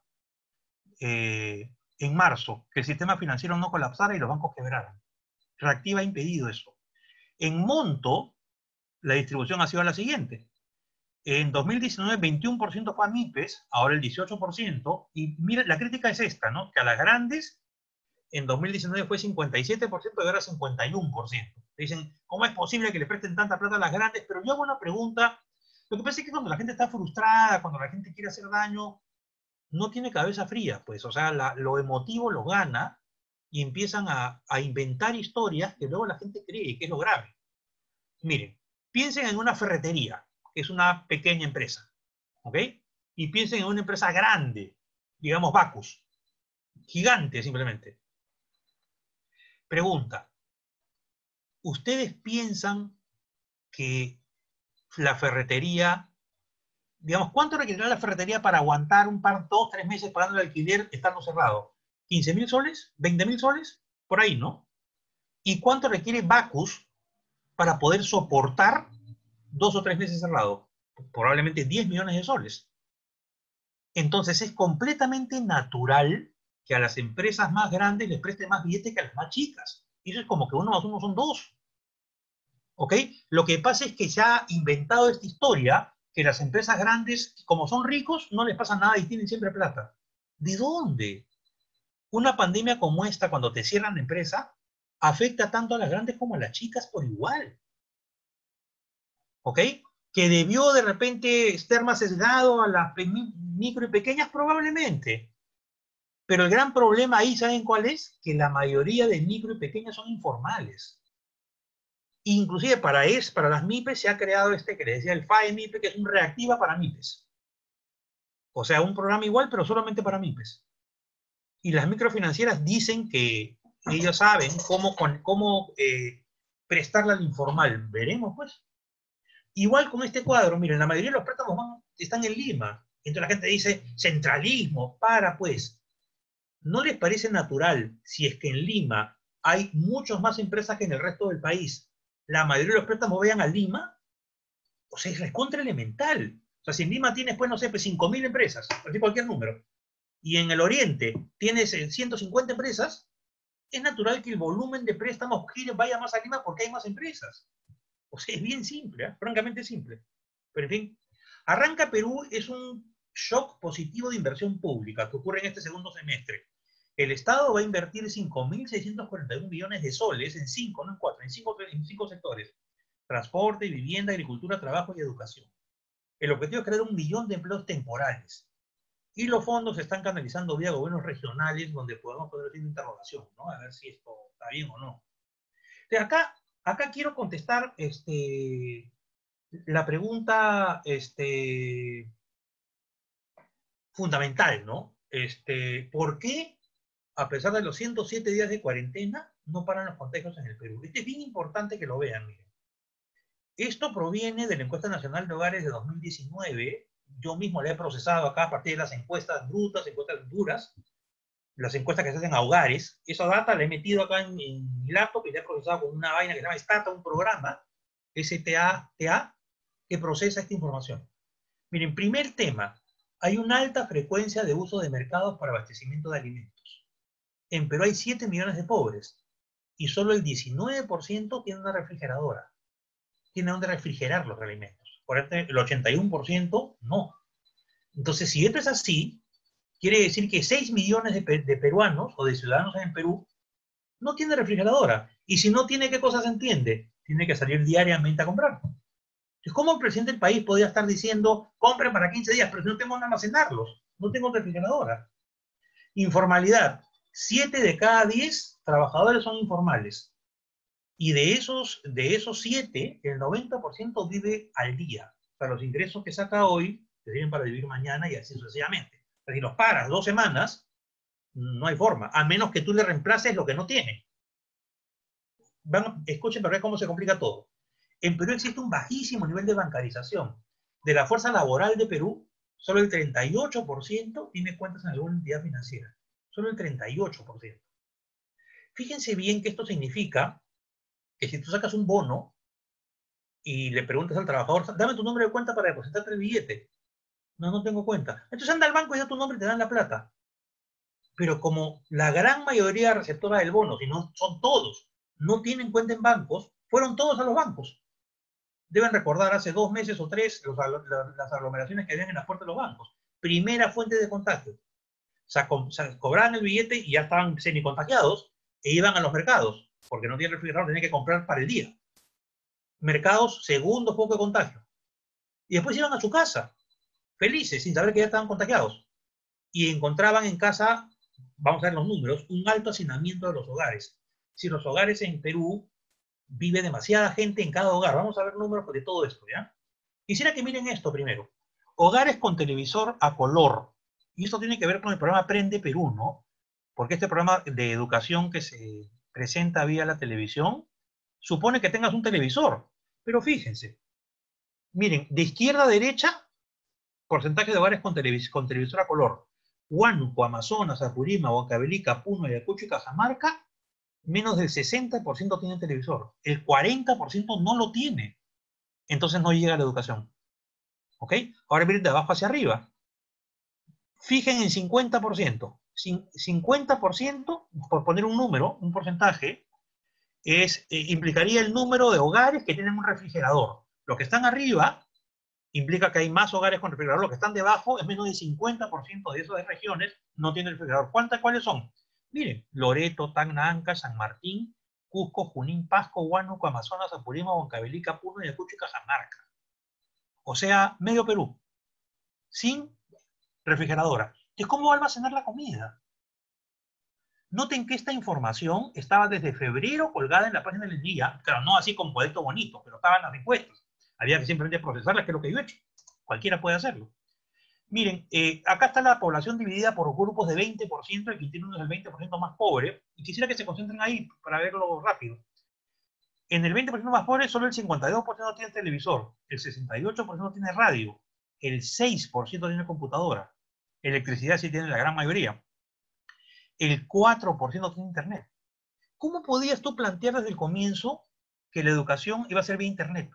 eh, en marzo, que el sistema financiero no colapsara y los bancos quebraran. Reactiva ha impedido eso. En monto, la distribución ha sido la siguiente. En dos mil diecinueve, veintiuno por ciento fue a MIPES, ahora el dieciocho por ciento, y mira, la crítica es esta, ¿no? Que a las grandes, en dos mil diecinueve fue cincuenta y siete por ciento y ahora cincuenta y uno por ciento. Dicen, ¿cómo es posible que le presten tanta plata a las grandes? Pero yo hago una pregunta. Lo que pasa es que cuando la gente está frustrada, cuando la gente quiere hacer daño, no tiene cabeza fría, pues, o sea, la, lo emotivo lo gana y empiezan a, a inventar historias que luego la gente cree, que es lo grave. Miren, piensen en una ferretería, que es una pequeña empresa, ¿ok? Y piensen en una empresa grande, digamos Bacus, gigante simplemente. Pregunta, ¿ustedes piensan que la ferretería, digamos, cuánto requerirá la ferretería para aguantar un par, dos, tres meses pagando el alquiler estando cerrado? ¿quince mil soles? ¿veinte mil soles? Por ahí, ¿no? ¿Y cuánto requiere Bacus para poder soportar dos o tres meses cerrado? Probablemente diez millones de soles. Entonces es completamente natural que a las empresas más grandes les preste más billetes que a las más chicas. Y eso es como que uno más uno son dos. ¿Ok? Lo que pasa es que se ha inventado esta historia que las empresas grandes, como son ricos, no les pasa nada y tienen siempre plata. ¿De dónde? Una pandemia como esta, cuando te cierran la empresa, afecta tanto a las grandes como a las chicas por igual. ¿Ok? Que debió de repente estar más sesgado a las micro y pequeñas, probablemente. Pero el gran problema ahí, ¿saben cuál es? Que la mayoría de micro y pequeñas son informales. Inclusive para, es, para las MIPES se ha creado este que le decía el F A E MIPE, que es un Reactiva para MIPES. O sea, un programa igual, pero solamente para MIPES. Y las microfinancieras dicen que ellos saben cómo, cómo eh, prestarla al informal. Veremos, pues. Igual con este cuadro, miren, la mayoría de los préstamos van, están en Lima. Entonces la gente dice, centralismo, para pues. ¿No les parece natural si es que en Lima hay muchas más empresas que en el resto del país? La mayoría de los préstamos vayan a Lima. O sea, es recontra elemental. O sea, si en Lima tienes, pues, no sé, pues cinco mil empresas, por cualquier número, y en el oriente tienes ciento cincuenta empresas, es natural que el volumen de préstamos vaya más a Lima porque hay más empresas. O sea, es bien simple, ¿eh? Francamente simple. Pero en fin, Arranca Perú es un shock positivo de inversión pública que ocurre en este segundo semestre. El Estado va a invertir cinco mil seiscientos cuarenta y uno millones de soles en cinco, no en cuatro, en cinco, en cinco sectores. Transporte, vivienda, agricultura, trabajo y educación. El objetivo es crear un millón de empleos temporales. Y los fondos se están canalizando vía gobiernos regionales donde podemos poder hacer una interrogación, ¿no? A ver si esto está bien o no. Entonces, acá, acá quiero contestar este, la pregunta este, fundamental, ¿no? Este, ¿por qué, a pesar de los ciento siete días de cuarentena, no paran los contagios en el Perú? Este es bien importante que lo vean, miren. Esto proviene de la Encuesta Nacional de Hogares de dos mil diecinueve, yo mismo la he procesado acá a partir de las encuestas brutas, encuestas duras, las encuestas que se hacen a hogares. Esa data la he metido acá en, en mi laptop y la he procesado con una vaina que se llama Stata, un programa, S T A T A, que procesa esta información. Miren, primer tema, hay una alta frecuencia de uso de mercados para abastecimiento de alimentos. En Perú hay siete millones de pobres y solo el diecinueve por ciento tiene una refrigeradora. Tiene donde refrigerar los alimentos. Por ejemplo, el ochenta y uno por ciento no. Entonces, si esto es así, quiere decir que seis millones de, de peruanos o de ciudadanos en Perú no tienen refrigeradora. Y si no tiene, ¿qué cosa se entiende? Tiene que salir diariamente a comprar. Entonces, ¿cómo el presidente del país podría estar diciendo, compren para quince días, pero si no tengo donde almacenarlos? No tengo refrigeradora. Informalidad. siete de cada diez trabajadores son informales. Y de esos, de esos siete, el noventa por ciento vive al día. O sea, los ingresos que saca hoy te sirven para vivir mañana y así sucesivamente. O sea, si los paras dos semanas, no hay forma, a menos que tú le reemplaces lo que no tiene. Van, escuchen para ver cómo se complica todo. En Perú existe un bajísimo nivel de bancarización. De la fuerza laboral de Perú, solo el treinta y ocho por ciento tiene cuentas en alguna entidad financiera. Solo el treinta y ocho por ciento. Fíjense bien que esto significa que si tú sacas un bono y le preguntas al trabajador, dame tu nombre de cuenta para depositarte el billete. No, no tengo cuenta. Entonces anda al banco y da tu nombre y te dan la plata. Pero como la gran mayoría receptora del bono, si no son todos, no tienen cuenta en bancos, fueron todos a los bancos. Deben recordar hace dos meses o tres los, las aglomeraciones que habían en las puertas de los bancos. Primera fuente de contagio. O sea, co sea, cobraban el billete y ya estaban semi-contagiados e iban a los mercados, porque no tienen refrigerador, tenían que comprar para el día. Mercados, segundo foco de contagio. Y después iban a su casa, felices, sin saber que ya estaban contagiados. Y encontraban en casa, vamos a ver los números, un alto hacinamiento de los hogares. Si los hogares en Perú vive demasiada gente en cada hogar, vamos a ver números de todo esto, ¿ya? Quisiera que miren esto primero. Hogares con televisor a color. Y esto tiene que ver con el programa Aprende Perú, ¿no? Porque este programa de educación que se presenta vía la televisión supone que tengas un televisor. Pero fíjense, miren, de izquierda a derecha, porcentaje de hogares con, televis con televisor a color. Huánuco, Amazonas, Apurímac, Huancavelica, Puno, Ayacucho y Cajamarca, menos del sesenta por ciento tiene televisor. El cuarenta por ciento no lo tiene. Entonces no llega a la educación. ¿Ok? Ahora miren de abajo hacia arriba. Fijen en cincuenta por ciento. cincuenta por ciento, por poner un número, un porcentaje, es, eh, implicaría el número de hogares que tienen un refrigerador. Los que están arriba implica que hay más hogares con refrigerador. Los que están debajo es menos del cincuenta por ciento de esas regiones no tienen refrigerador. ¿Cuántas, cuáles son? Miren, Loreto, Tacna, Anca, San Martín, Cusco, Junín, Pasco, Huánuco, Amazonas, Apurímac, Huancavelica, Puno, Ayacucho y Cajamarca. O sea, medio Perú, sin refrigeradora. Entonces, ¿cómo va a almacenar la comida? Noten que esta información estaba desde febrero colgada en la página del día, claro, no así con cuadrito bonito, pero estaban las encuestas. Había que simplemente procesarlas, que es lo que yo he hecho. Cualquiera puede hacerlo. Miren, eh, acá está la población dividida por grupos de veinte por ciento, el Quintil uno es el veinte por ciento más pobre, y quisiera que se concentren ahí para verlo rápido. En el veinte por ciento más pobre, solo el cincuenta y dos por ciento tiene televisor, el sesenta y ocho por ciento tiene radio, el seis por ciento tiene computadora, electricidad sí tiene la gran mayoría, el cuatro por ciento tiene internet. ¿Cómo podías tú plantear desde el comienzo que la educación iba a ser vía internet?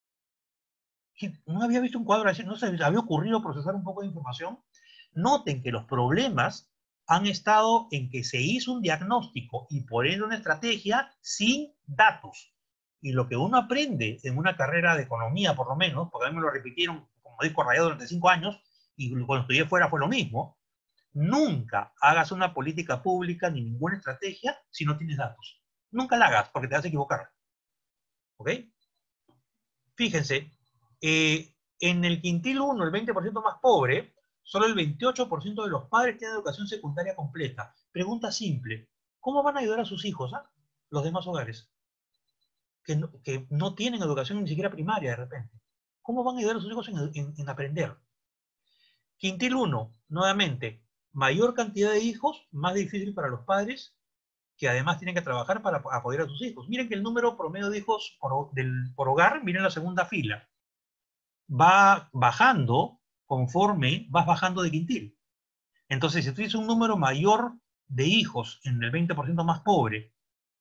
No había visto un cuadro así, no se había ocurrido procesar un poco de información. Noten que los problemas han estado en que se hizo un diagnóstico y por ende una estrategia sin datos. Y lo que uno aprende en una carrera de economía, por lo menos, porque a mí me lo repitieron como disco rayado durante cinco años, y cuando estudié fuera fue lo mismo, nunca hagas una política pública ni ninguna estrategia si no tienes datos. Nunca la hagas porque te vas a equivocar. ¿Ok? Fíjense, eh, en el Quintil uno, el veinte por ciento más pobre, solo el veintiocho por ciento de los padres tienen educación secundaria completa. Pregunta simple, ¿cómo van a ayudar a sus hijos, ah, los demás hogares? Que no, que no tienen educación ni siquiera primaria de repente. ¿Cómo van a ayudar a sus hijos en, en, en aprender? Quintil uno, nuevamente, mayor cantidad de hijos, más difícil para los padres, que además tienen que trabajar para apoyar a sus hijos. Miren que el número promedio de hijos por, del, por hogar, miren la segunda fila, va bajando conforme vas bajando de quintil. Entonces, si tú tienes un número mayor de hijos en el veinte por ciento más pobre,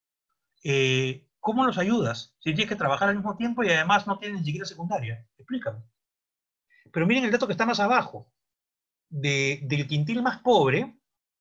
eh, ¿cómo los ayudas? Si tienes que trabajar al mismo tiempo y además no tienes ni siquiera secundaria. Explícame. Pero miren el dato que está más abajo. De, del quintil más pobre,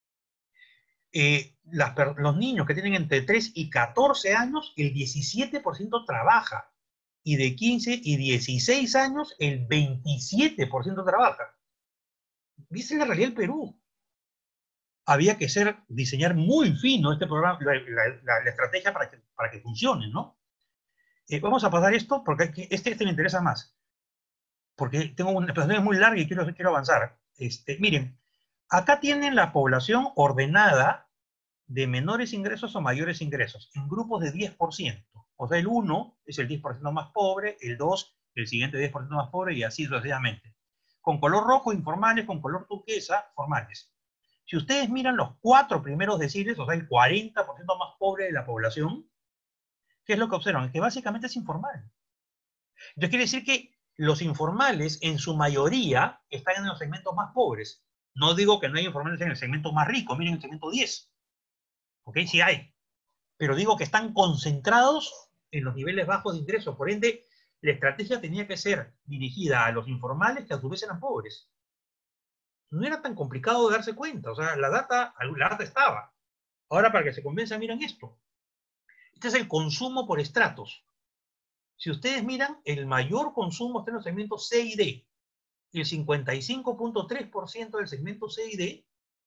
eh, las, los niños que tienen entre tres y catorce años, el diecisiete por ciento trabaja. Y de quince y dieciséis años, el veintisiete por ciento trabaja. ¿Viste la realidad del Perú? Había que ser, diseñar muy fino este programa, la, la, la, la estrategia para que, para que funcione, ¿no? Eh, vamos a pasar esto, porque aquí, este, este me interesa más. Porque tengo una explicación muy larga y quiero, quiero avanzar. Este, miren, acá tienen la población ordenada de menores ingresos o mayores ingresos, en grupos de diez por ciento. O sea, el uno es el diez por ciento más pobre, el dos el siguiente diez por ciento más pobre, y así sucesivamente. Con color rojo, informales, con color turquesa, formales. Si ustedes miran los cuatro primeros deciles, o sea, el cuarenta por ciento más pobre de la población, ¿qué es lo que observan? Que básicamente es informal. Entonces quiere decir que los informales, en su mayoría, están en los segmentos más pobres. No digo que no hay informales en el segmento más rico, miren el segmento diez. ¿Ok? Sí hay. Pero digo que están concentrados en los niveles bajos de ingresos. Por ende, la estrategia tenía que ser dirigida a los informales que a su vez eran pobres. No era tan complicado de darse cuenta. O sea, la data, la data estaba. Ahora, para que se convenzan, miren esto. Este es el consumo por estratos. Si ustedes miran, el mayor consumo está en los segmentos C y D. El cincuenta y cinco punto tres por ciento del segmento C y D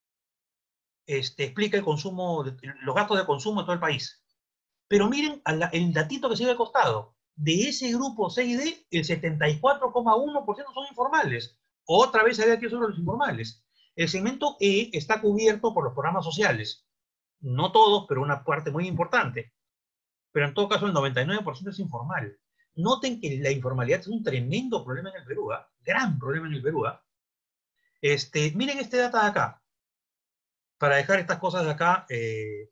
este, explica el consumo, los gastos de consumo de todo el país. Pero miren la, el datito que sigue al costado. De ese grupo C y D, el setenta y cuatro coma uno por ciento son informales. Otra vez había que sobre los informales. El segmento E está cubierto por los programas sociales. No todos, pero una parte muy importante. Pero en todo caso, el noventa y nueve por ciento es informal. Noten que la informalidad es un tremendo problema en el Perú, ¿eh? Gran problema en el Perú. ¿eh? Este, miren este data de acá. Para dejar estas cosas de acá eh,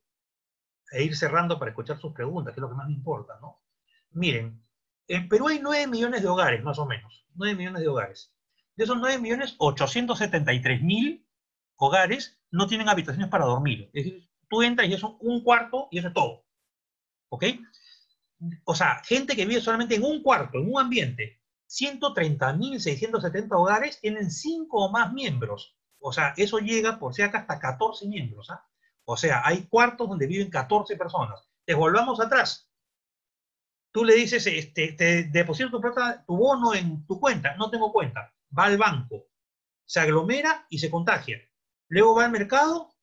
e ir cerrando para escuchar sus preguntas, que es lo que más me importa, ¿no? Miren, en Perú hay nueve millones de hogares, más o menos. nueve millones de hogares. De esos nueve millones, ochocientos setenta y tres mil hogares no tienen habitaciones para dormir. Es decir, tú entras y eso es un cuarto y eso es todo. ¿Ok? O sea, gente que vive solamente en un cuarto, en un ambiente. ciento treinta mil seiscientos setenta hogares tienen cinco o más miembros. O sea, eso llega por si acá hasta catorce miembros. ¿ah? O sea, hay cuartos donde viven catorce personas. Te volvamos atrás. Tú le dices, este, te deposito tu plata, tu bono en tu cuenta. No tengo cuenta. Va al banco. Se aglomera y se contagia. Luego va al mercado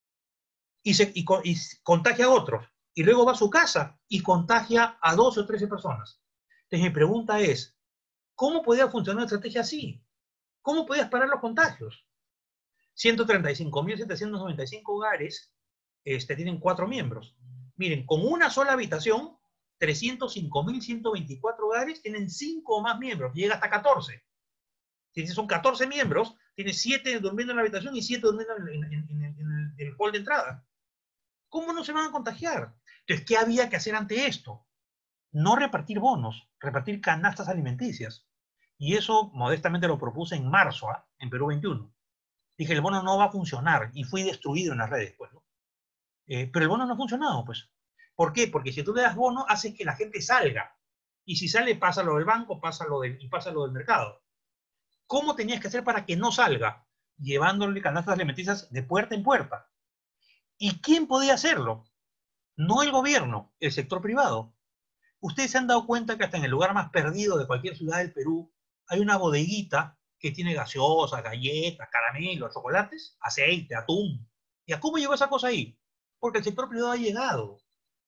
y, se, y, y contagia a otros. Y luego va a su casa y contagia a doce o trece personas. Entonces mi pregunta es, ¿cómo podía funcionar una estrategia así? ¿Cómo podías parar los contagios? ciento treinta y cinco mil setecientos noventa y cinco hogares este, tienen cuatro miembros. Miren, con una sola habitación, trescientos cinco mil ciento veinticuatro hogares tienen cinco o más miembros, llega hasta catorce. Si son catorce miembros, tienes siete durmiendo en la habitación y siete durmiendo en, en, en, en el hall de entrada. ¿Cómo no se van a contagiar? Entonces, ¿qué había que hacer ante esto? No repartir bonos, repartir canastas alimenticias. Y eso, modestamente, lo propuse en marzo, ¿eh? en Perú veintiuno. Dije, el bono no va a funcionar, y fui destruido en las redes, pues, ¿no? Eh, pero el bono no ha funcionado, pues. ¿Por qué? Porque si tú le das bono, haces que la gente salga. Y si sale, pasa lo del banco, pasa lo del, y pasa lo del mercado. ¿Cómo tenías que hacer para que no salga? Llevándole canastas alimenticias de puerta en puerta. ¿Y quién podía hacerlo? No el gobierno, el sector privado. Ustedes se han dado cuenta que hasta en el lugar más perdido de cualquier ciudad del Perú hay una bodeguita que tiene gaseosas, galletas, caramelos, chocolates, aceite, atún. ¿Y a cómo llegó esa cosa ahí? Porque el sector privado ha llegado.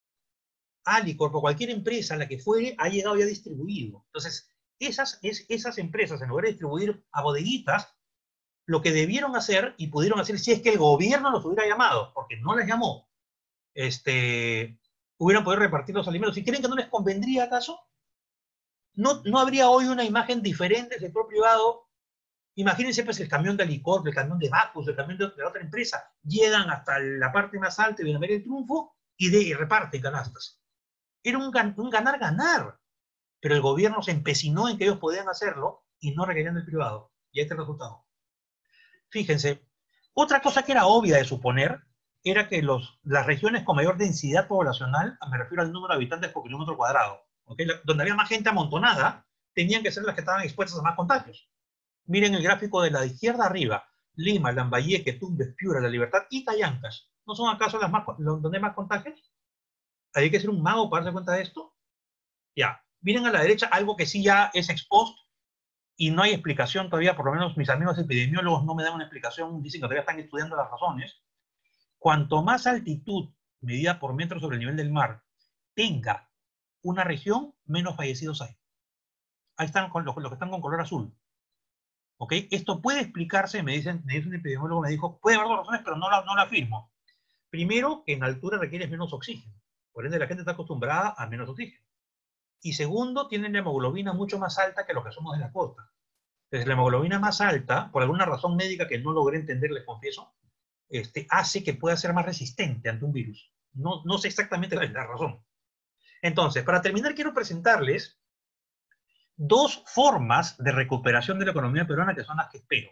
Alicorp o cualquier empresa, la que fuere, ha llegado y ha distribuido. Entonces, esas, es, esas empresas, en lugar de distribuir a bodeguitas, lo que debieron hacer, y pudieron hacer si es que el gobierno los hubiera llamado, porque no les llamó, este, hubieran podido repartir los alimentos. Si creen que no les convendría acaso, no, no habría hoy una imagen diferente del sector privado. Imagínense pues el camión de Alicorp, el camión de Bacus, el camión de, de otra empresa, llegan hasta la parte más alta y vienen a ver el triunfo y, de, y reparten canastas. Era un, un ganar-ganar, pero el gobierno se empecinó en que ellos podían hacerlo y no requerían del privado. Y este es el resultado. Fíjense, otra cosa que era obvia de suponer era que los, las regiones con mayor densidad poblacional, me refiero al número de habitantes por kilómetro cuadrado, ¿okay? Donde había más gente amontonada, tenían que ser las que estaban expuestas a más contagios. Miren el gráfico de la izquierda arriba. Lima, Lambayeque, Tumbes, Piura, La Libertad y Callancas. ¿No son acaso las más, donde hay más contagios? ¿Hay que ser un mago para darse cuenta de esto? Ya. Miren a la derecha algo que sí ya es ex post y no hay explicación todavía, por lo menos mis amigos epidemiólogos no me dan una explicación, dicen que todavía están estudiando las razones. Cuanto más altitud medida por metro sobre el nivel del mar tenga una región, menos fallecidos hay. Ahí están con los, los que están con color azul. ¿Ok? Esto puede explicarse, me dicen, me dice un epidemiólogo, me dijo, puede haber dos razones, pero no la, no la afirmo. Primero, que en altura requieres menos oxígeno. Por ende, la gente está acostumbrada a menos oxígeno. Y segundo, tienen la hemoglobina mucho más alta que los que somos de la costa. Entonces, la hemoglobina más alta, por alguna razón médica que no logré entender, les confieso, este, hace que pueda ser más resistente ante un virus. No, no sé exactamente la, la razón. Entonces, para terminar, quiero presentarles dos formas de recuperación de la economía peruana que son las que espero.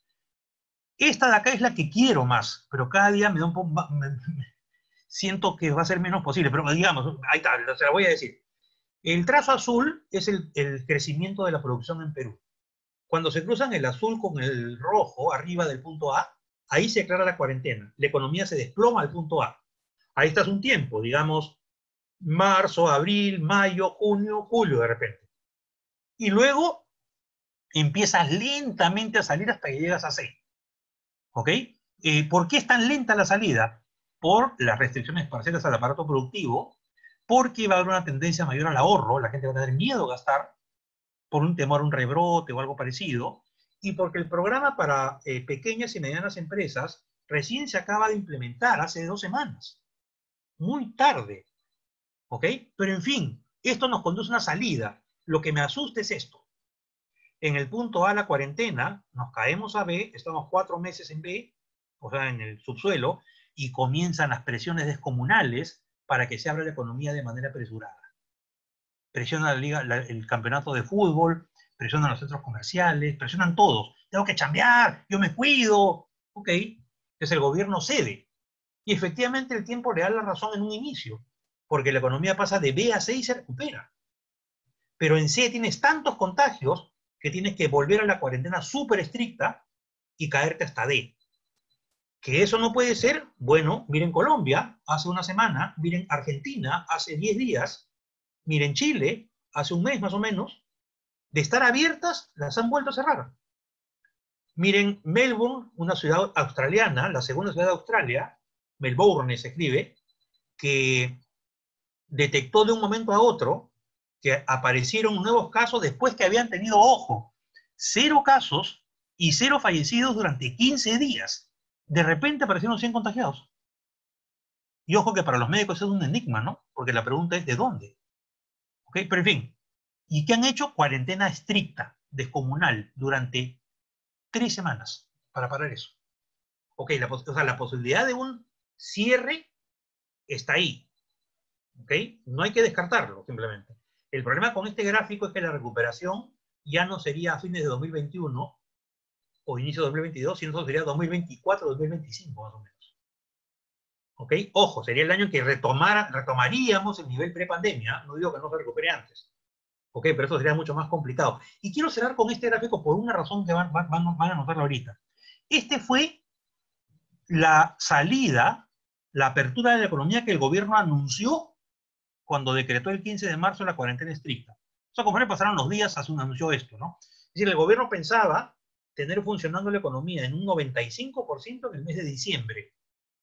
Esta de acá es la que quiero más, pero cada día me da un poco más, me, me, siento que va a ser menos posible, pero digamos, ahí está, se la voy a decir. El trazo azul es el, el crecimiento de la producción en Perú. Cuando se cruzan el azul con el rojo arriba del punto A, ahí se aclara la cuarentena. La economía se desploma al punto A. Ahí estás un tiempo, digamos, marzo, abril, mayo, junio, julio de repente. Y luego empiezas lentamente a salir hasta que llegas a C. ¿Ok? Eh, ¿Por qué es tan lenta la salida? Por las restricciones parciales al aparato productivo, porque va a haber una tendencia mayor al ahorro, la gente va a tener miedo a gastar, por un temor a un rebrote o algo parecido, y porque el programa para eh, pequeñas y medianas empresas recién se acaba de implementar hace dos semanas. Muy tarde. ¿Ok? Pero en fin, esto nos conduce a una salida. Lo que me asusta es esto. En el punto A, la cuarentena, nos caemos a B, estamos cuatro meses en B, o sea, en el subsuelo, y comienzan las presiones descomunales para que se abra la economía de manera apresurada. Presiona la liga, la, el campeonato de fútbol, presionan los centros comerciales, presionan todos. Tengo que chambear, yo me cuido. Ok, entonces el gobierno cede. Y efectivamente el tiempo le da la razón en un inicio, porque la economía pasa de B a C y se recupera. Pero en C tienes tantos contagios que tienes que volver a la cuarentena súper estricta y caerte hasta D. Que eso no puede ser, bueno, miren Colombia, hace una semana, miren Argentina, hace diez días, miren Chile, hace un mes más o menos, de estar abiertas, las han vuelto a cerrar. Miren Melbourne, una ciudad australiana, la segunda ciudad de Australia, Melbourne se escribe, que detectó de un momento a otro que aparecieron nuevos casos después que habían tenido, ojo, cero casos y cero fallecidos durante quince días. De repente aparecieron cien contagiados. Y ojo que para los médicos es un enigma, ¿no? Porque la pregunta es ¿de dónde? ¿Ok? Pero en fin. ¿Y qué han hecho? Cuarentena estricta, descomunal, durante tres semanas para parar eso. Ok, la, o sea, la posibilidad de un cierre está ahí. ¿Ok? No hay que descartarlo, simplemente. El problema con este gráfico es que la recuperación ya no sería a fines de dos mil veintiuno o inicio de dos mil veintidós, sino sería dos mil veinticuatro, dos mil veinticinco más o menos. ¿Ok? Ojo, sería el año en que retomara, retomaríamos el nivel prepandemia. No digo que no se recupere antes. ¿Ok? Pero eso sería mucho más complicado. Y quiero cerrar con este gráfico por una razón que van, van, van a notarlo ahorita. Este fue la salida, la apertura de la economía que el gobierno anunció cuando decretó el quince de marzo la cuarentena estricta. O sea, conforme pasaron los días, anunció esto, ¿no? Es decir, el gobierno pensaba tener funcionando la economía en un noventa y cinco por ciento en el mes de diciembre.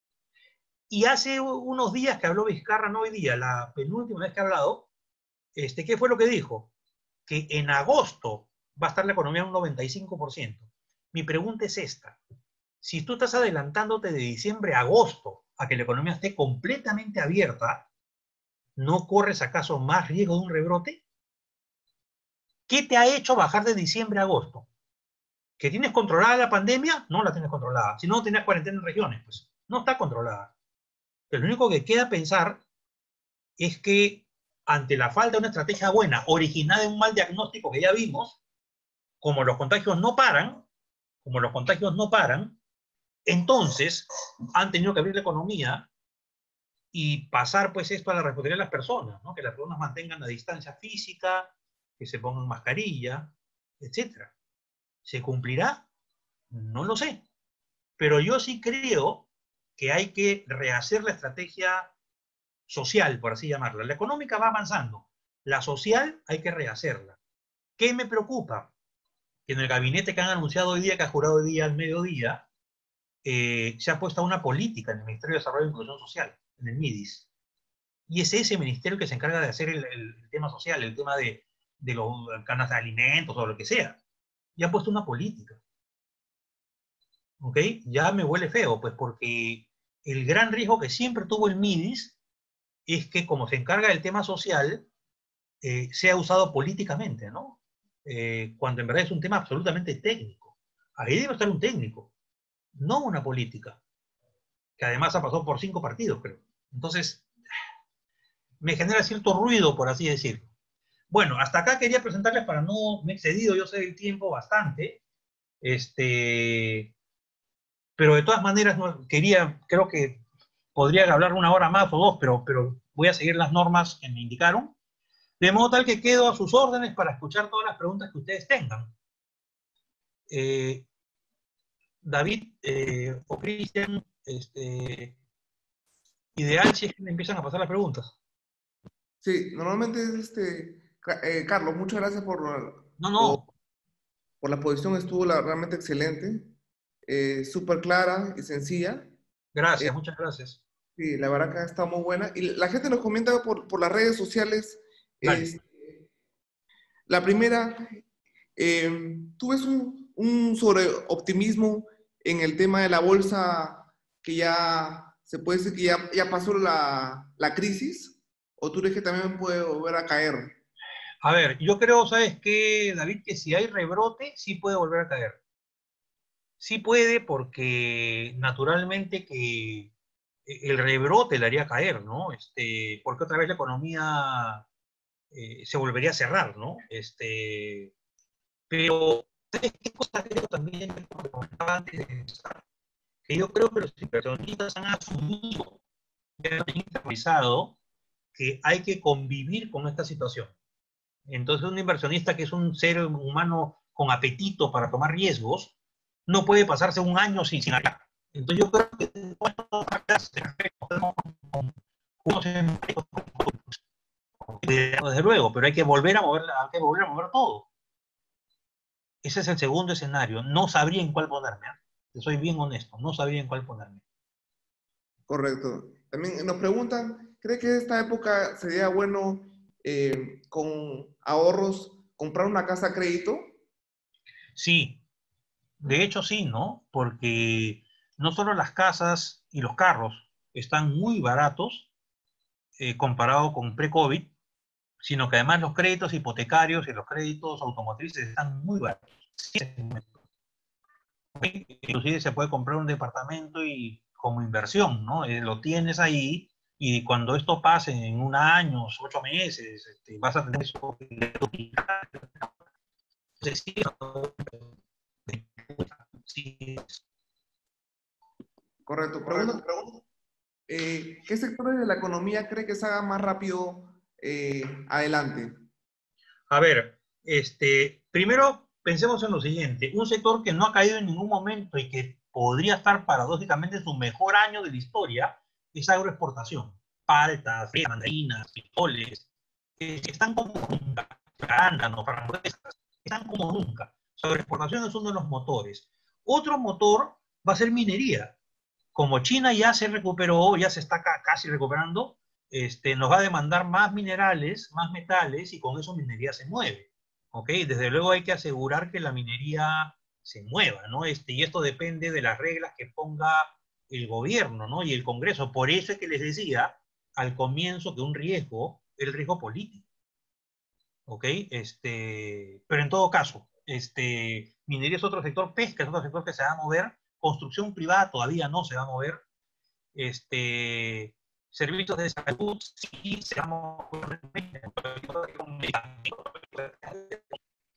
Y hace unos días que habló Vizcarra, no hoy día, la penúltima vez que ha hablado, este, ¿qué fue lo que dijo? Que en agosto va a estar la economía en un noventa y cinco por ciento. Mi pregunta es esta. Si tú estás adelantándote de diciembre a agosto a que la economía esté completamente abierta, ¿no corres acaso más riesgo de un rebrote? ¿Qué te ha hecho bajar de diciembre a agosto? ¿Que tienes controlada la pandemia? No la tienes controlada. Si no, tenías cuarentena en regiones, pues no está controlada. Pero lo único que queda pensar es que ante la falta de una estrategia buena, originada en un mal diagnóstico que ya vimos, como los contagios no paran, como los contagios no paran, entonces han tenido que abrir la economía y pasar pues esto a la responsabilidad de las personas, ¿no? Que las personas mantengan la distancia física, que se pongan mascarilla, etcétera. ¿Se cumplirá? No lo sé. Pero yo sí creo que hay que rehacer la estrategia social, por así llamarla. La económica va avanzando. La social hay que rehacerla. ¿Qué me preocupa? Que en el gabinete que han anunciado hoy día, que ha jurado hoy día al mediodía, eh, se ha puesto una política en el Ministerio de Desarrollo e Inclusión Social, en el MIDIS. Y es ese ministerio que se encarga de hacer el, el, el tema social, el tema de, de los canas de alimentos o lo que sea. Y ha puesto una política. ¿Ok? Ya me huele feo, pues porque el gran riesgo que siempre tuvo el MIDIS es que como se encarga del tema social, eh, sea usado políticamente, ¿no? Eh, cuando en verdad es un tema absolutamente técnico. Ahí debe estar un técnico, no una política, que además ha pasado por cinco partidos, creo. Entonces, me genera cierto ruido, por así decirlo. Bueno, hasta acá quería presentarles para no me he excedido, yo sé el tiempo bastante, este, pero de todas maneras no, quería, creo que podría hablar una hora más o dos, pero, pero voy a seguir las normas que me indicaron, de modo tal que quedo a sus órdenes para escuchar todas las preguntas que ustedes tengan. Eh, David eh, o Cristian, este, ideal si es que me empiezan a pasar las preguntas. Sí, normalmente es este, Ca- eh, Carlos, muchas gracias por, No, por, no, por la exposición, estuvo la- realmente excelente, eh, súper clara y sencilla. Eh, gracias, muchas gracias. sí, la verdad que está muy buena. Y la gente nos comenta por, por las redes sociales. Dale. Es, la primera, eh, ¿tú ves un, un sobreoptimismo en el tema de la bolsa que ya se puede decir que ya, ya pasó la, la crisis? ¿O tú crees que también puede volver a caer? A ver, yo creo, ¿sabes qué, David? Que si hay rebrote, sí puede volver a caer. Sí puede porque naturalmente que el rebrote le haría caer, ¿no? Este, porque otra vez la economía eh, se volvería a cerrar, ¿no? Este, pero, ¿sabes qué cosa creo también? Como comentaba antes de empezar, que yo creo que los inversionistas han asumido, ya han interiorizado, que hay que convivir con esta situación. Entonces, un inversionista que es un ser humano con apetito para tomar riesgos, no puede pasarse un año sin, sin hablar. Entonces, yo creo que bueno, desde luego, pero hay que volver a mover, hay que volver a mover todo. Ese es el segundo escenario. No sabría en cuál ponerme. ¿Eh? Soy bien honesto, no sabría en cuál ponerme. Correcto. También nos preguntan, ¿cree que esta época sería bueno eh, con ahorros comprar una casa a crédito? Sí, de hecho sí, ¿no? Porque no solo las casas y los carros están muy baratos eh, comparado con pre-COVID, sino que además los créditos hipotecarios y los créditos automotrices están muy baratos. Sí, inclusive se puede comprar un departamento y como inversión, ¿no? Eh, lo tienes ahí y cuando esto pase en un año, ocho meses, este, vas a tener eso. Sí, Correcto. Pregunta, eh, ¿qué sectores de la economía cree que se haga más rápido eh, adelante? a ver, este, primero pensemos en lo siguiente, un sector que no ha caído en ningún momento y que podría estar paradójicamente en su mejor año de la historia es agroexportación. Paltas, mandarinas, frijoles, que están como nunca, arándanos, frambuesas, están como nunca. La agroexportación es uno de los motores. Otro motor va a ser minería. Como China ya se recuperó, ya se está casi recuperando, este, nos va a demandar más minerales, más metales, y con eso minería se mueve. ¿Ok? Desde luego hay que asegurar que la minería se mueva, ¿no? Este, y esto depende de las reglas que ponga el gobierno, ¿no? Y el Congreso. Por eso es que les decía al comienzo que un riesgo es el riesgo político. ¿Ok? Este, pero en todo caso, este, minería es otro sector, pesca es otro sector que se va a mover, construcción privada todavía no se va a mover, este, servicios de salud sí se va a mover,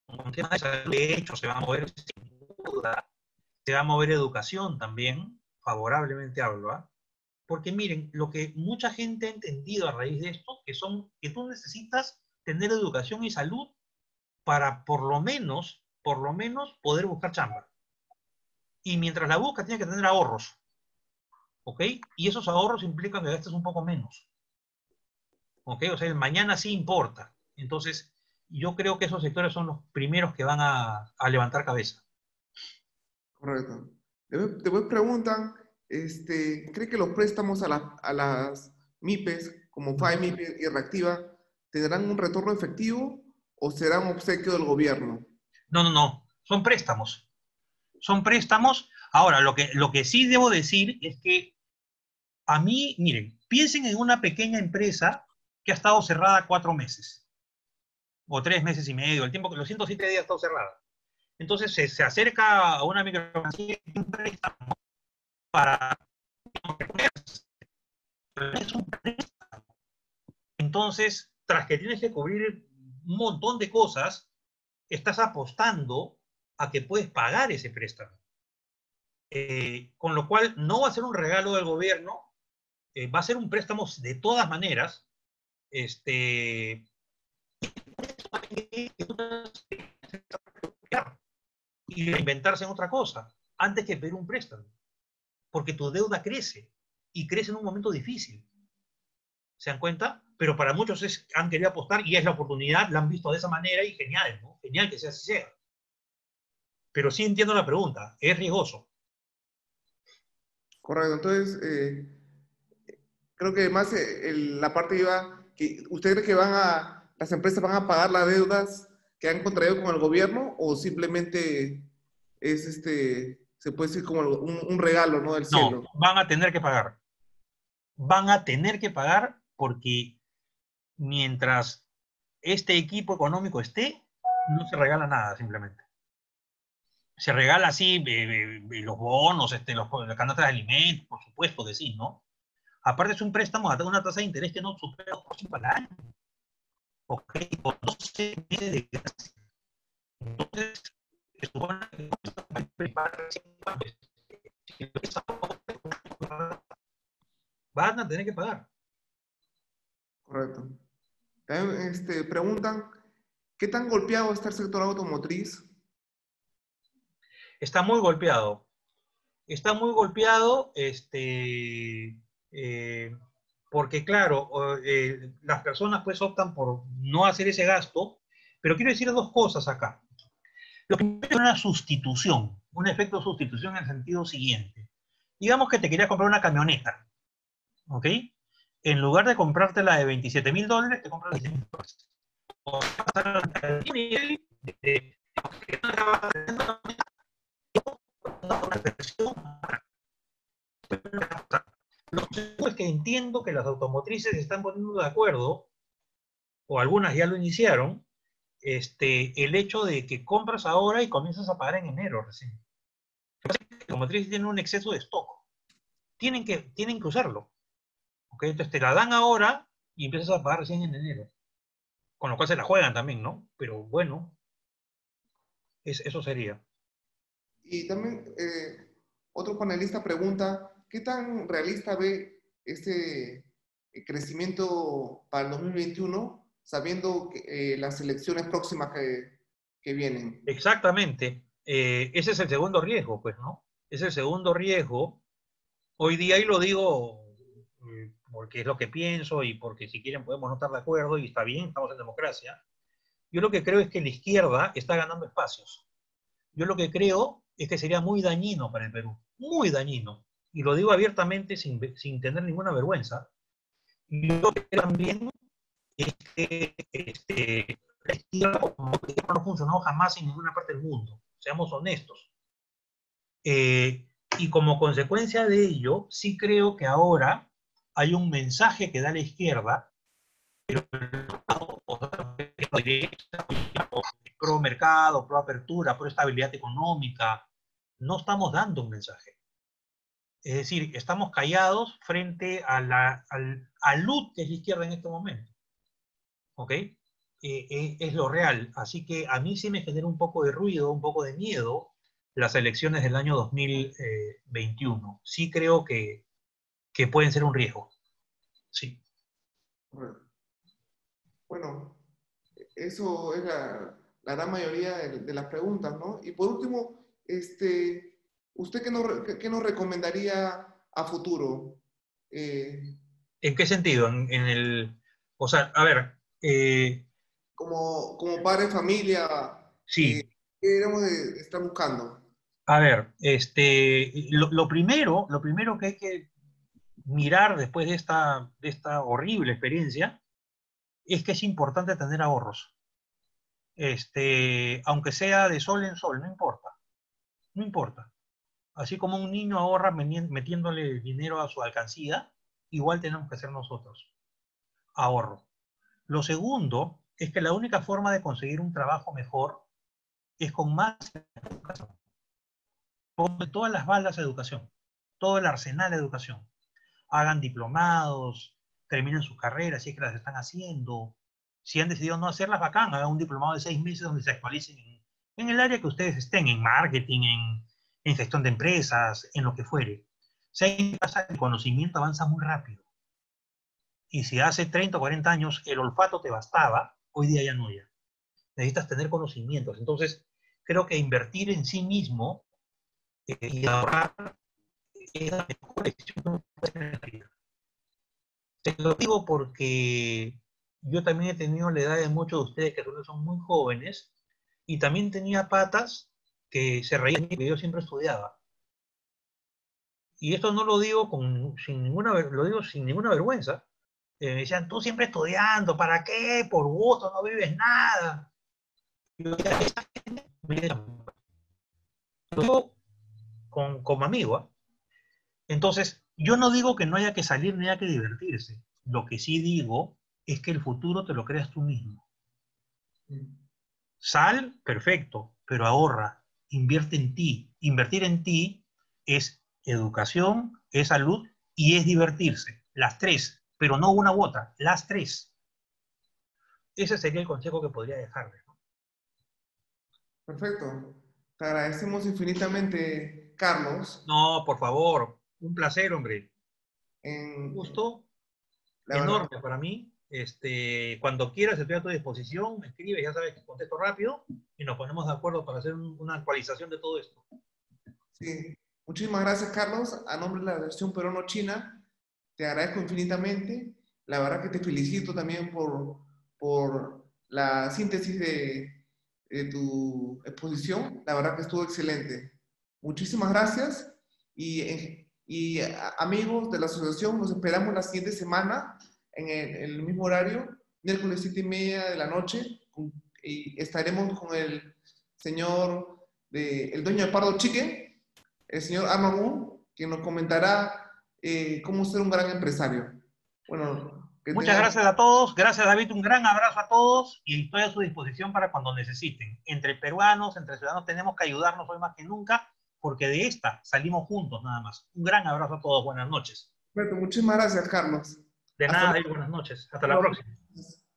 con temas de salud, de hecho, se va a mover sin duda, se va a mover educación también, favorablemente hablo, ¿ah? Porque miren, lo que mucha gente ha entendido a raíz de esto, que son, que tú necesitas tener educación y salud para por lo menos, por lo menos, poder buscar chamba. Y mientras la busca, tiene que tener ahorros, ¿ok? Y esos ahorros implican que gastes un poco menos, ¿ok? O sea, el mañana sí importa. Entonces, yo creo que esos sectores son los primeros que van a, a levantar cabeza. Correcto. Después, después preguntan, este, ¿cree que los préstamos a, la- a las MIPES, como FAEMIPE y Reactiva, tendrán un retorno efectivo o serán obsequio del gobierno? No, no, no. Son préstamos. Son préstamos. Ahora, lo que, lo que sí debo decir es que a mí, miren, piensen en una pequeña empresa que ha estado cerrada cuatro meses o tres meses y medio, el tiempo que los ciento siete días ha estado cerrada. Entonces se, se acerca a una microfinanciera y un préstamo para es un préstamo. Entonces, tras que tienes que cubrir un montón de cosas, estás apostando a que puedes pagar ese préstamo. Eh, con lo cual, no va a ser un regalo del gobierno, eh, va a ser un préstamo de todas maneras. Este, y reinventarse en otra cosa, antes que pedir un préstamo. Porque tu deuda crece, y crece en un momento difícil. ¿Se dan cuenta? Pero para muchos es, han querido apostar y es la oportunidad, la han visto de esa manera y genial, ¿no? Genial que sea así sea. Pero sí entiendo la pregunta, es riesgoso. Correcto. Entonces, eh, creo que más eh, el- la parte iba, que ¿usted cree que van a, las empresas van a pagar las deudas que han contraído con el gobierno o simplemente es este, se puede decir como un, un regalo, ¿no? Del No, cielo? van a tener que pagar. Van a tener que pagar porque mientras este equipo económico esté, no se regala nada simplemente. Se regala así eh, eh, los bonos, este, los, las canastas de alimentos, por supuesto que sí, ¿no? Aparte es un préstamo a una tasa de interés que no supera el dos por ciento al año. ¿Ok? Por doce meses de gracia. Entonces, se supone que van a tener que pagar. Correcto. También este, preguntan, ¿qué tan golpeado está el sector automotriz? Está muy golpeado. Está muy golpeado, este, eh, porque claro, eh, las personas pues optan por no hacer ese gasto, pero quiero decir dos cosas acá. Lo primero es una sustitución, un efecto de sustitución en el sentido siguiente. Digamos que te querías comprar una camioneta, ¿ok? En lugar de comprártela de veintisiete mil dólares, te compras de diez mil dólares. O pasar al nivel de una versión. Lo segundo es que entiendo que las automotrices se están poniendo de acuerdo, o algunas ya lo iniciaron, este, el hecho de que compras ahora y comienzas a pagar en enero recién. Las automotrices tienen un exceso de stock. Tienen que, tienen que usarlo. ¿Okay? Entonces te la dan ahora y empiezas a pagar recién en enero. Con lo cual se la juegan también, ¿no? Pero bueno, es, eso sería. Y también eh, otro panelista pregunta, ¿qué tan realista ve este eh, crecimiento para el dos mil veintiuno, sabiendo que, eh, las elecciones próximas que, que vienen? Exactamente. Eh, ese es el segundo riesgo, pues, ¿no? Es el segundo riesgo. Hoy día, y lo digo eh, porque es lo que pienso y porque si quieren podemos no estar de acuerdo y está bien, estamos en democracia. Yo lo que creo es que la izquierda está ganando espacios. Yo lo que creo es que sería muy dañino para el Perú, muy dañino. Y lo digo abiertamente sin, sin tener ninguna vergüenza. Y yo lo que creo también es que este, la izquierda como que no ha funcionado jamás en ninguna parte del mundo. Seamos honestos. Eh, y como consecuencia de ello, sí creo que ahora hay un mensaje que da la izquierda, pero pro mercado, pro apertura, pro estabilidad económica, no estamos dando un mensaje. Es decir, estamos callados frente a la, al, al lud que es la izquierda en este momento. ¿Ok? eh, eh, es lo real. Así que a mí sí me genera un poco de ruido, un poco de miedo las elecciones del año dos mil veintiuno. Sí creo que, que pueden ser un riesgo. Sí. Bueno, eso es la, la gran mayoría de, de las preguntas, ¿no? Y por último, este, ¿usted qué nos, qué, qué nos recomendaría a futuro? Eh, ¿En qué sentido? En, en el, o sea, a ver, eh, como, como padre de familia, eh, sí, ¿qué debemos de estar buscando? a ver, este, lo, lo primero, lo primero que hay que mirar después de esta, de esta horrible experiencia es que es importante tener ahorros. Este, aunque sea de sol en sol, no importa, no importa. Así como un niño ahorra metiéndole dinero a su alcancía, igual tenemos que hacer nosotros. Ahorro. Lo segundo es que la única forma de conseguir un trabajo mejor es con más educación. Ponle todas las balas a educación, todo el arsenal de educación. Hagan diplomados, terminen sus carreras si es que las están haciendo. Si han decidido no hacerlas, bacán, hagan un diplomado de seis meses donde se actualicen en, en el área que ustedes estén, en marketing, en, en gestión de empresas, en lo que fuere. Si hay pasa, el conocimiento avanza muy rápido. Y si hace treinta o cuarenta años el olfato te bastaba, hoy día ya no ya. Necesitas tener conocimientos. Entonces, creo que invertir en sí mismo eh, y ahorrar es la mejor decisión que uno puede hacer en la vida. Te lo digo porque yo también he tenido la edad de muchos de ustedes que son muy jóvenes y también tenía patas que se reían de mí, que yo siempre estudiaba. Y esto no lo digo con, sin ninguna, lo digo sin ninguna vergüenza. Eh, me decían, tú siempre estudiando, ¿para qué? Por gusto, no vives nada. Y yo, ya, esa gente me llama. Lo digo con, como amigo, ¿eh? Entonces, yo no digo que no haya que salir ni haya que divertirse. Lo que sí digo es que el futuro te lo creas tú mismo. Sal, perfecto, pero ahorra, invierte en ti. Invertir en ti es educación, es salud y es divertirse. Las tres, pero no una u otra, las tres. Ese sería el consejo que podría dejarles, ¿no? Perfecto. Te agradecemos infinitamente, Carlos. No, por favor, un placer, hombre. Un En, gusto la verdad, enorme para mí. Este, cuando quieras estoy a tu disposición, me escribes, ya sabes que contesto rápido y nos ponemos de acuerdo para hacer un, una actualización de todo esto. sí. Muchísimas gracias, Carlos. A nombre de la versión peruano-china, te agradezco infinitamente. La verdad que te felicito también por, por la síntesis de, de tu exposición. La verdad que estuvo excelente. Muchísimas gracias. Y, eh, y a- amigos de la asociación, nos esperamos la siguiente semana en el, en el mismo horario, miércoles siete y media de la noche. con- y estaremos con el señor, de, el dueño de Pardo Chicken, el señor Armand, quien nos comentará eh, cómo ser un gran empresario. Bueno, que Muchas tengan... gracias a todos, gracias David, un gran abrazo a todos y estoy a su disposición para cuando necesiten. Entre peruanos, entre ciudadanos tenemos que ayudarnos hoy más que nunca porque de esta salimos juntos nada más. Un gran abrazo a todos, buenas noches. Muchísimas gracias, Carlos. De Hasta nada, David, luego. buenas noches, hasta Hasta la luego. próxima.